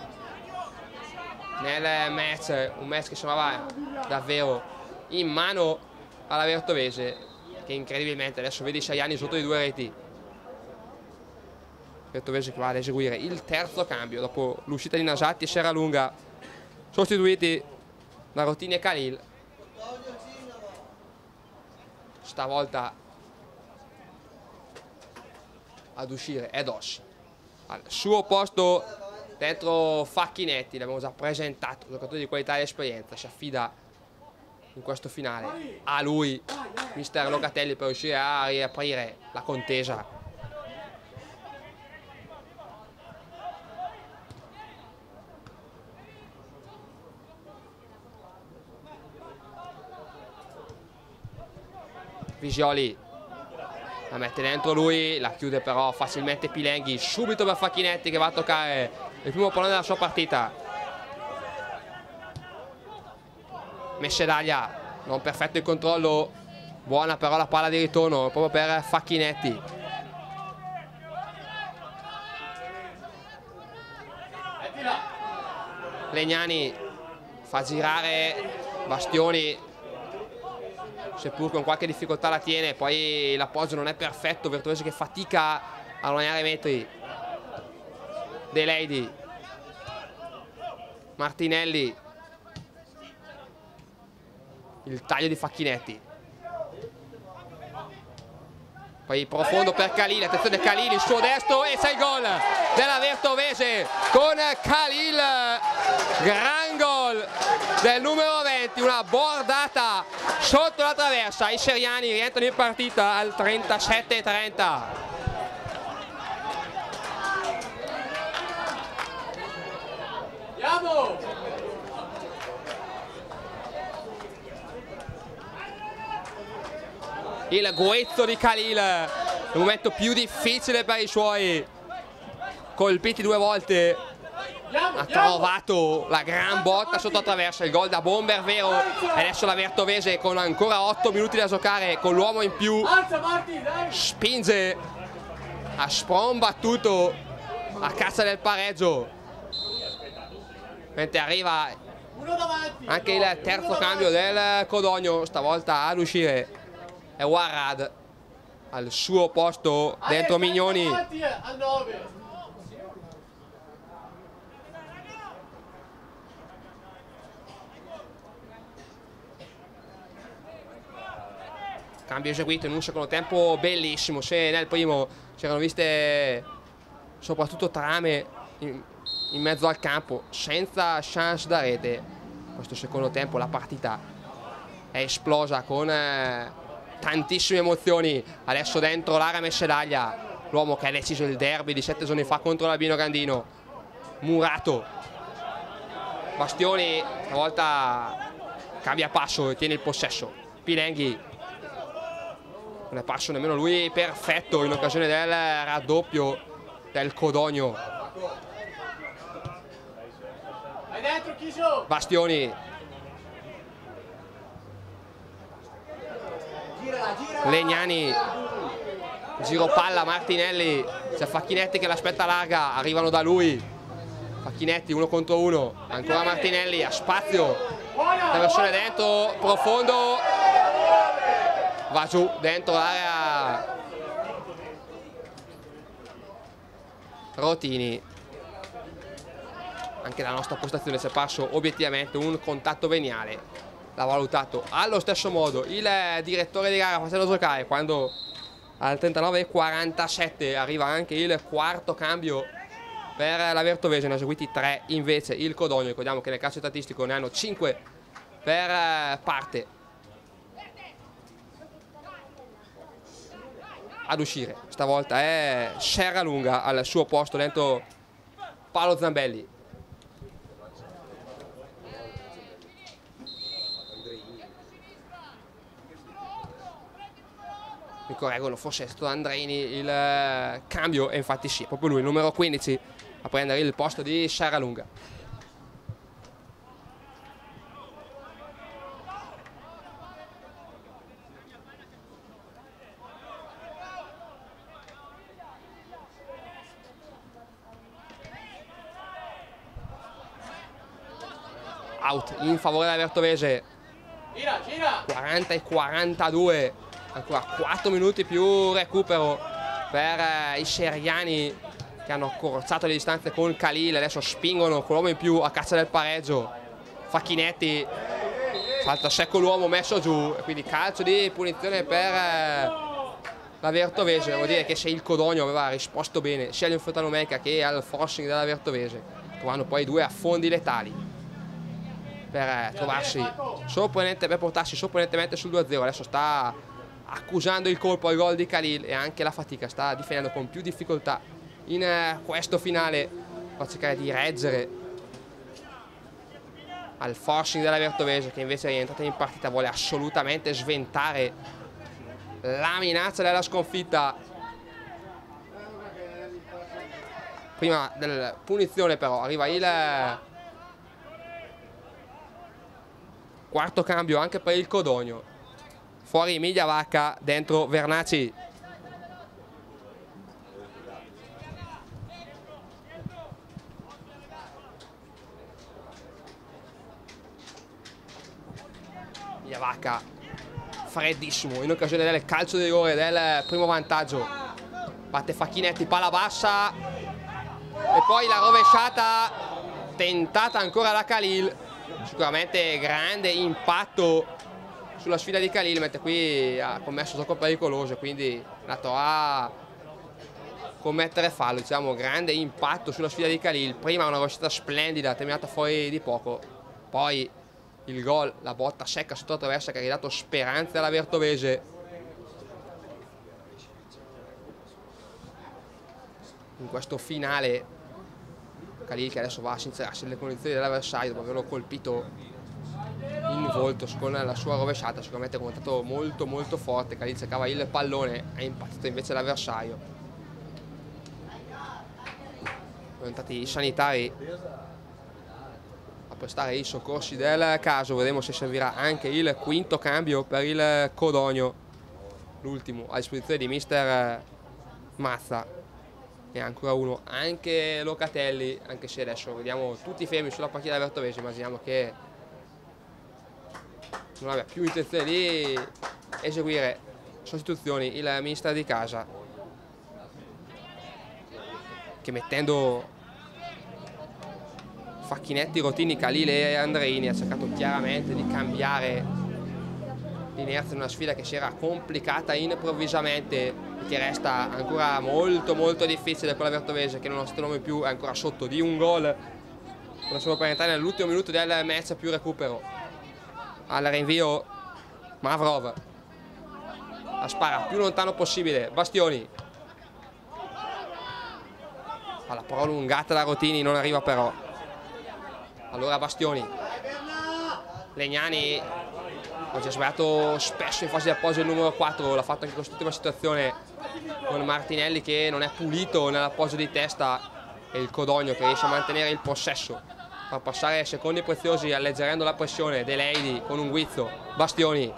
nel match, un match che sembrava davvero in mano alla Vertovese, che incredibilmente adesso vedi Seriani sotto di 2 reti. Vertovese che va ad eseguire il terzo cambio dopo l'uscita di Nasatti e Serralunga, sostituiti da Rotini e Khalil. Stavolta ad uscire è Dossi. Al suo posto dentro Facchinetti, l'abbiamo già presentato, giocatore di qualità e esperienza, si affida in questo finale a lui, mister Locatelli, per riuscire a riaprire la contesa. Visioli la mette dentro lui, la chiude però facilmente Pilenghi, subito per Facchinetti che va a toccare il primo pallone della sua partita. Mescedaglia, non perfetto il controllo, buona però la palla di ritorno proprio per Facchinetti. Legnani fa girare Bastioni, seppur con qualche difficoltà la tiene, poi l'appoggio non è perfetto, Vertovese che fatica a guadagnare metri. De Lady, Martinelli, il taglio di Facchinetti, poi profondo per Khalil, attenzione Khalil, il suo destro e c'è il gol della Vertovese con Khalil, gran gol del numero 20, una bordata sotto la traversa. I seriani rientrano in partita al 37-30. Il guezzo di Khalil, il momento più difficile per i suoi, colpiti 2 volte, ha trovato la gran botta sotto attraverso, il gol da bomber vero. E adesso la Vertovese con ancora 8 minuti da giocare, con l'uomo in più, spinge a sprombattuto a caccia del pareggio, mentre arriva anche il terzo cambio del Codogno, stavolta ad uscire è Warrad, al suo posto dentro Mignoni. Cambio eseguito in un secondo tempo bellissimo. Se nel primo c'erano viste soprattutto trame in mezzo al campo senza chance da rete, questo secondo tempo la partita è esplosa con tantissime emozioni. Adesso dentro l'area Mescedaglia, l'uomo che ha deciso il derby di 7 giorni fa contro l'Albino Gandino, Murato. Bastioni stavolta cambia passo e tiene il possesso. Pilenghi, non è parso nemmeno lui perfetto in occasione del raddoppio del Codogno. Bastioni, Legnani, giro palla Martinelli, c'è Facchinetti che l'aspetta larga, arrivano da lui, Facchinetti 1 contro 1, ancora Martinelli, a spazio, traversone dentro, profondo, va giù dentro l'area Rotini. Anche la nostra postazione si è parso obiettivamente un contatto veniale, l'ha valutato allo stesso modo il direttore di gara facendo giocare, quando al 39:47 arriva anche il quarto cambio per la Vertovese, ne ha eseguiti 3 invece il Codogno. Ricordiamo che nel calcio statistico ne hanno 5 per parte. Ad uscire stavolta è Serralunga al suo posto dentro palo Zambelli. Mi correggono, forse è stato Andreini il cambio, e infatti sì, proprio lui, il numero 15, a prendere il posto di Sciarralunga. Out in favore della Vertovese. Gira, gira. 40 e 42, ancora 4 minuti più recupero per i seriani, che hanno accorciato le distanze con Khalil. Adesso spingono con l'uomo in più a caccia del pareggio. Facchinetti salta secco l'uomo messo giù, e quindi calcio di punizione per la Vertovese. Devo dire che se il Codogno aveva risposto bene sia all'inferta numerica che al forcing della Vertovese, trovando poi due affondi letali per trovarsi sorprendente, per portarsi sorprendentemente sul 2-0. Adesso sta accusando il colpo al gol di Khalil e anche la fatica, sta difendendo con più difficoltà in questo finale, per cercare di reggere al forcing della Vertovese, che invece è rientrata in partita, vuole assolutamente sventare la minaccia della sconfitta. Prima della punizione però arriva il quarto cambio anche per il Codogno. Fuori Migliavacca, dentro Vernacci. Migliavacca freddissimo in occasione del calcio di rigore del primo vantaggio. Batte Facchinetti, palla bassa e poi la rovesciata tentata ancora da Khalil. Sicuramente grande impatto sulla sfida di Khalil, mentre qui ha commesso gioco pericoloso, quindi è andato a commettere fallo. Diciamo grande impatto sulla sfida di Khalil. Prima una rovesciata splendida terminata fuori di poco, poi il gol, la botta secca sotto la traversa che ha ridato speranze alla Vertovese. In questo finale Khalil, che adesso va a sincerarsi nelle condizioni dell'avversario dopo averlo colpito in volto con la sua rovesciata. Sicuramente è contato molto molto forte. Khalil cercava il pallone, è impattato invece l'avversario. Sono entrati i sanitari a prestare i soccorsi del caso. Vedremo se servirà anche il quinto cambio per il Codogno, l'ultimo a disposizione di mister Mazza. E ancora uno anche Locatelli, anche se adesso vediamo tutti fermi sulla partita della Vertovese. Immaginiamo che non abbia più intenzione di eseguire sostituzioni il mister di casa, che mettendo Facchinetti, Rotini, Khalil e Andreini ha cercato chiaramente di cambiare l'inerzia in una sfida che si era complicata improvvisamente, che resta ancora molto molto difficile per la Vertovese, che nonostante l'uomo in più è ancora sotto di un gol. Possiamo per entrare nell'ultimo minuto del match più recupero. Al rinvio Mavrov, la spara più lontano possibile Bastioni, alla prolungata da Rotini, non arriva però. Allora Bastioni, Legnani oggi ha sbagliato spesso in fase di appoggio il numero 4, l'ha fatto anche in quest'ultima situazione con Martinelli, che non è pulito nell'appoggio di testa, e il Codogno che riesce a mantenere il possesso, far passare secondi preziosi alleggerendo la pressione. De Leidi con un guizzo, Bastioni,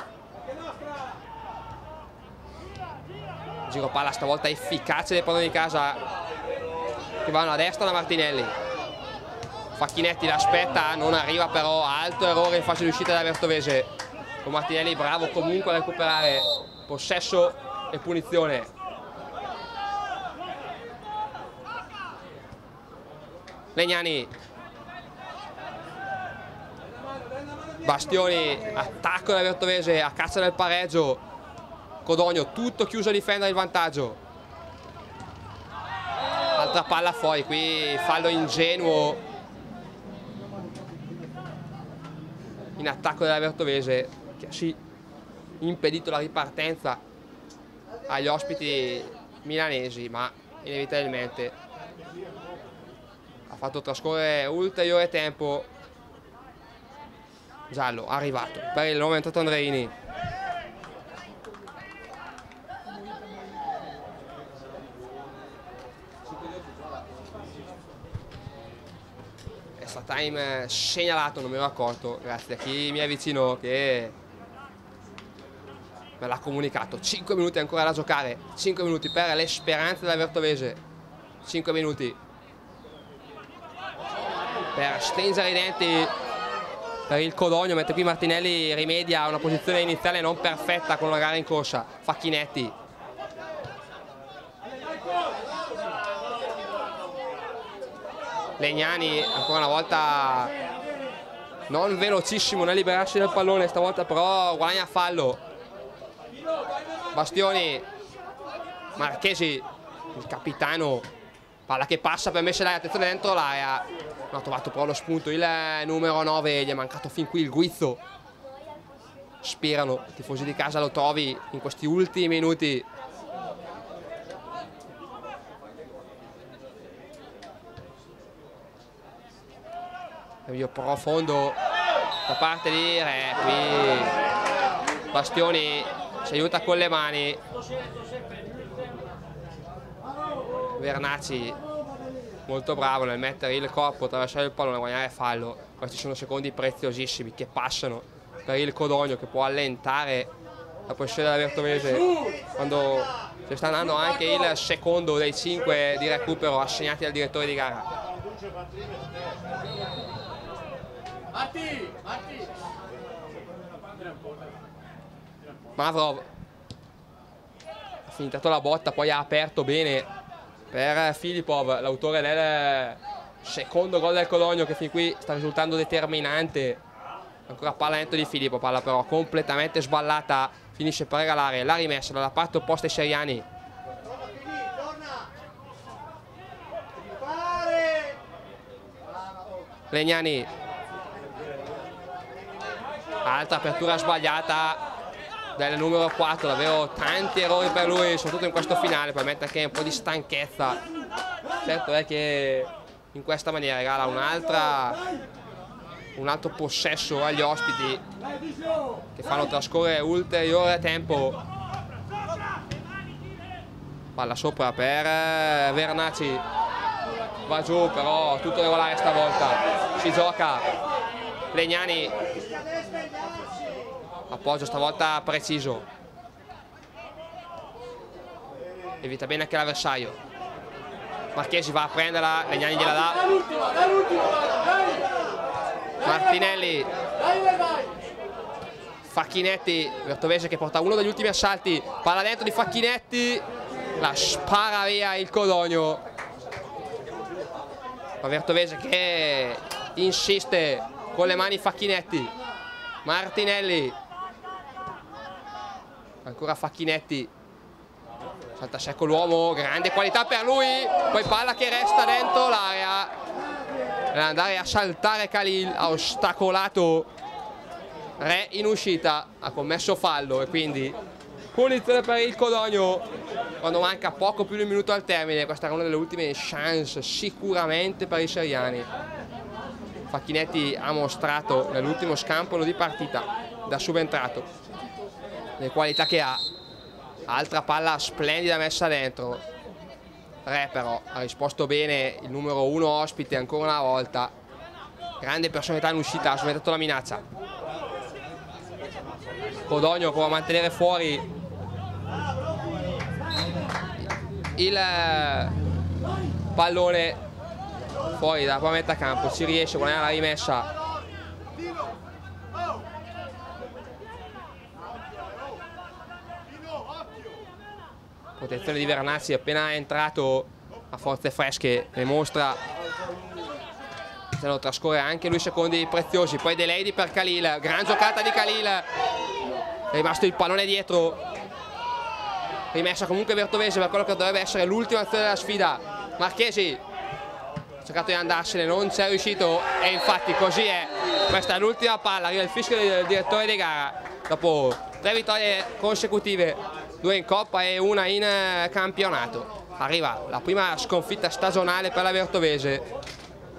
giro palla stavolta efficace dei padroni di casa che vanno a destra da Martinelli. Facchinetti l'aspetta, non arriva però, alto errore in fase di uscita della Vertovese, con Martinelli bravo comunque a recuperare possesso e punizione. Legnani, Bastioni, attacco della Vertovese a caccia del pareggio. Codogno tutto chiuso a difendere il vantaggio. Altra palla fuori, qui fallo ingenuo in attacco della Vertovese, che ha sì impedito la ripartenza agli ospiti milanesi, ma inevitabilmente ha fatto trascorrere ulteriore tempo. Giallo arrivato per il nuovo entrato Andreini. Extra time segnalato, non mi ero accorto, grazie a chi mi è vicino che me l'ha comunicato. 5 minuti ancora da giocare, 5 minuti per le speranze della Vertovese, 5 minuti per stringere i denti per il Codogno, mentre qui Martinelli rimedia a una posizione iniziale non perfetta con una gara in corsa. Facchinetti, Legnani ancora una volta non velocissimo nel liberarsi del pallone, stavolta però guadagna fallo. Bastioni, Marchesi, il capitano, palla che passa per Mescelai, attenzione dentro l'area, non ha trovato però lo spunto il numero 9, gli è mancato fin qui il guizzo. Sperano i tifosi di casa lo trovi in questi ultimi minuti. Io profondo da parte di Re, qui Bastioni si aiuta con le mani. Vernacci molto bravo nel mettere il corpo, attraversare il pallone, guadagnare fallo. Questi sono secondi preziosissimi che passano per il Codogno, che può allentare la posizione della Vertovese quando si sta andando anche il secondo dei 5 di recupero assegnati dal direttore di gara. Mavrov ha finito la botta, poi ha aperto bene per Filipov, l'autore del secondo gol del Codogno, che fin qui sta risultando determinante. Ancora palla dentro di Filippo, palla però completamente sballata, finisce per regalare la rimessa dalla parte opposta ai seriani. Legnani, altra apertura sbagliata del numero 4, davvero tanti errori per lui, soprattutto in questo finale, probabilmente anche un po' di stanchezza. Certo è che in questa maniera regala un altro possesso agli ospiti, che fanno trascorrere ulteriore tempo. Palla sopra per Vernacci, va giù però tutto regolare stavolta, si gioca. Legnani, appoggio stavolta preciso, evita bene anche l'avversario. Marchesi va a prenderla, Legnani gliela dà. Martinelli, Facchinetti, Vertovese che porta uno degli ultimi assalti, palla dentro di Facchinetti, la spara via il Codogno. La Vertovese che insiste con le mani. Facchinetti, Martinelli, ancora Facchinetti, salta secco l'uomo, grande qualità per lui, poi palla che resta dentro l'area, per andare a saltare Khalil, ha ostacolato Re in uscita, ha commesso fallo e quindi punizione per il Codogno quando manca poco più di un minuto al termine. Questa è una delle ultime chance sicuramente per i seriani. Facchinetti ha mostrato nell'ultimo scampolo di partita da subentrato le qualità che ha. Altra palla splendida messa dentro. Re però ha risposto bene, il numero 1 ospite ancora una volta. Grande personalità in uscita, ha smettato la minaccia. Codogno può mantenere fuori il pallone fuori dalla propria metà campo, ci riesce a guadagnare la rimessa. Protezione di Vernacci, appena entrato a forze fresche, ne mostra, se lo trascorre anche lui secondi preziosi. Poi De Lady per Khalil, gran giocata di Khalil, è rimasto il pallone dietro, rimessa comunque Vertovese per quello che dovrebbe essere l'ultima azione della sfida. Marchesi ha cercato di andarsene, non c'è riuscito e infatti così è. Questa è l'ultima palla, arriva il fischio del direttore di gara dopo 3 vittorie consecutive, 2 in Coppa e 1 in campionato. Arriva la prima sconfitta stagionale per la Vertovese.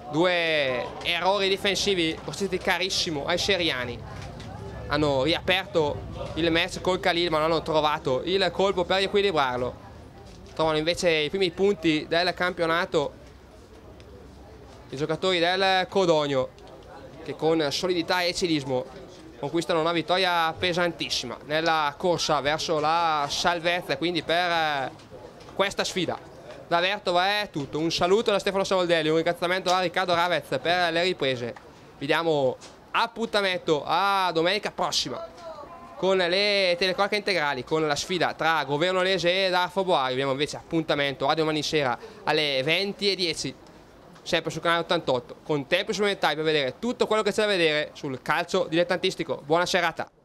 Due errori difensivi costati carissimo ai seriani. Hanno riaperto il match col Khalil, ma non hanno trovato il colpo per riequilibrarlo. Trovano invece i primi punti del campionato i giocatori del Codogno, che con solidità e cinismo conquistano una vittoria pesantissima nella corsa verso la salvezza, quindi per questa sfida. Da Vertova è tutto, un saluto da Stefano Savoldelli, un ringraziamento a Riccardo Ravez per le riprese. Vi diamo appuntamento a domenica prossima con le telecronache integrali, con la sfida tra Governo Lese e Arfo Boari. Abbiamo invece appuntamento a domani sera alle 20:10, sempre sul canale 88, con tempo supplementari per vedere tutto quello che c'è da vedere sul calcio dilettantistico. Buona serata!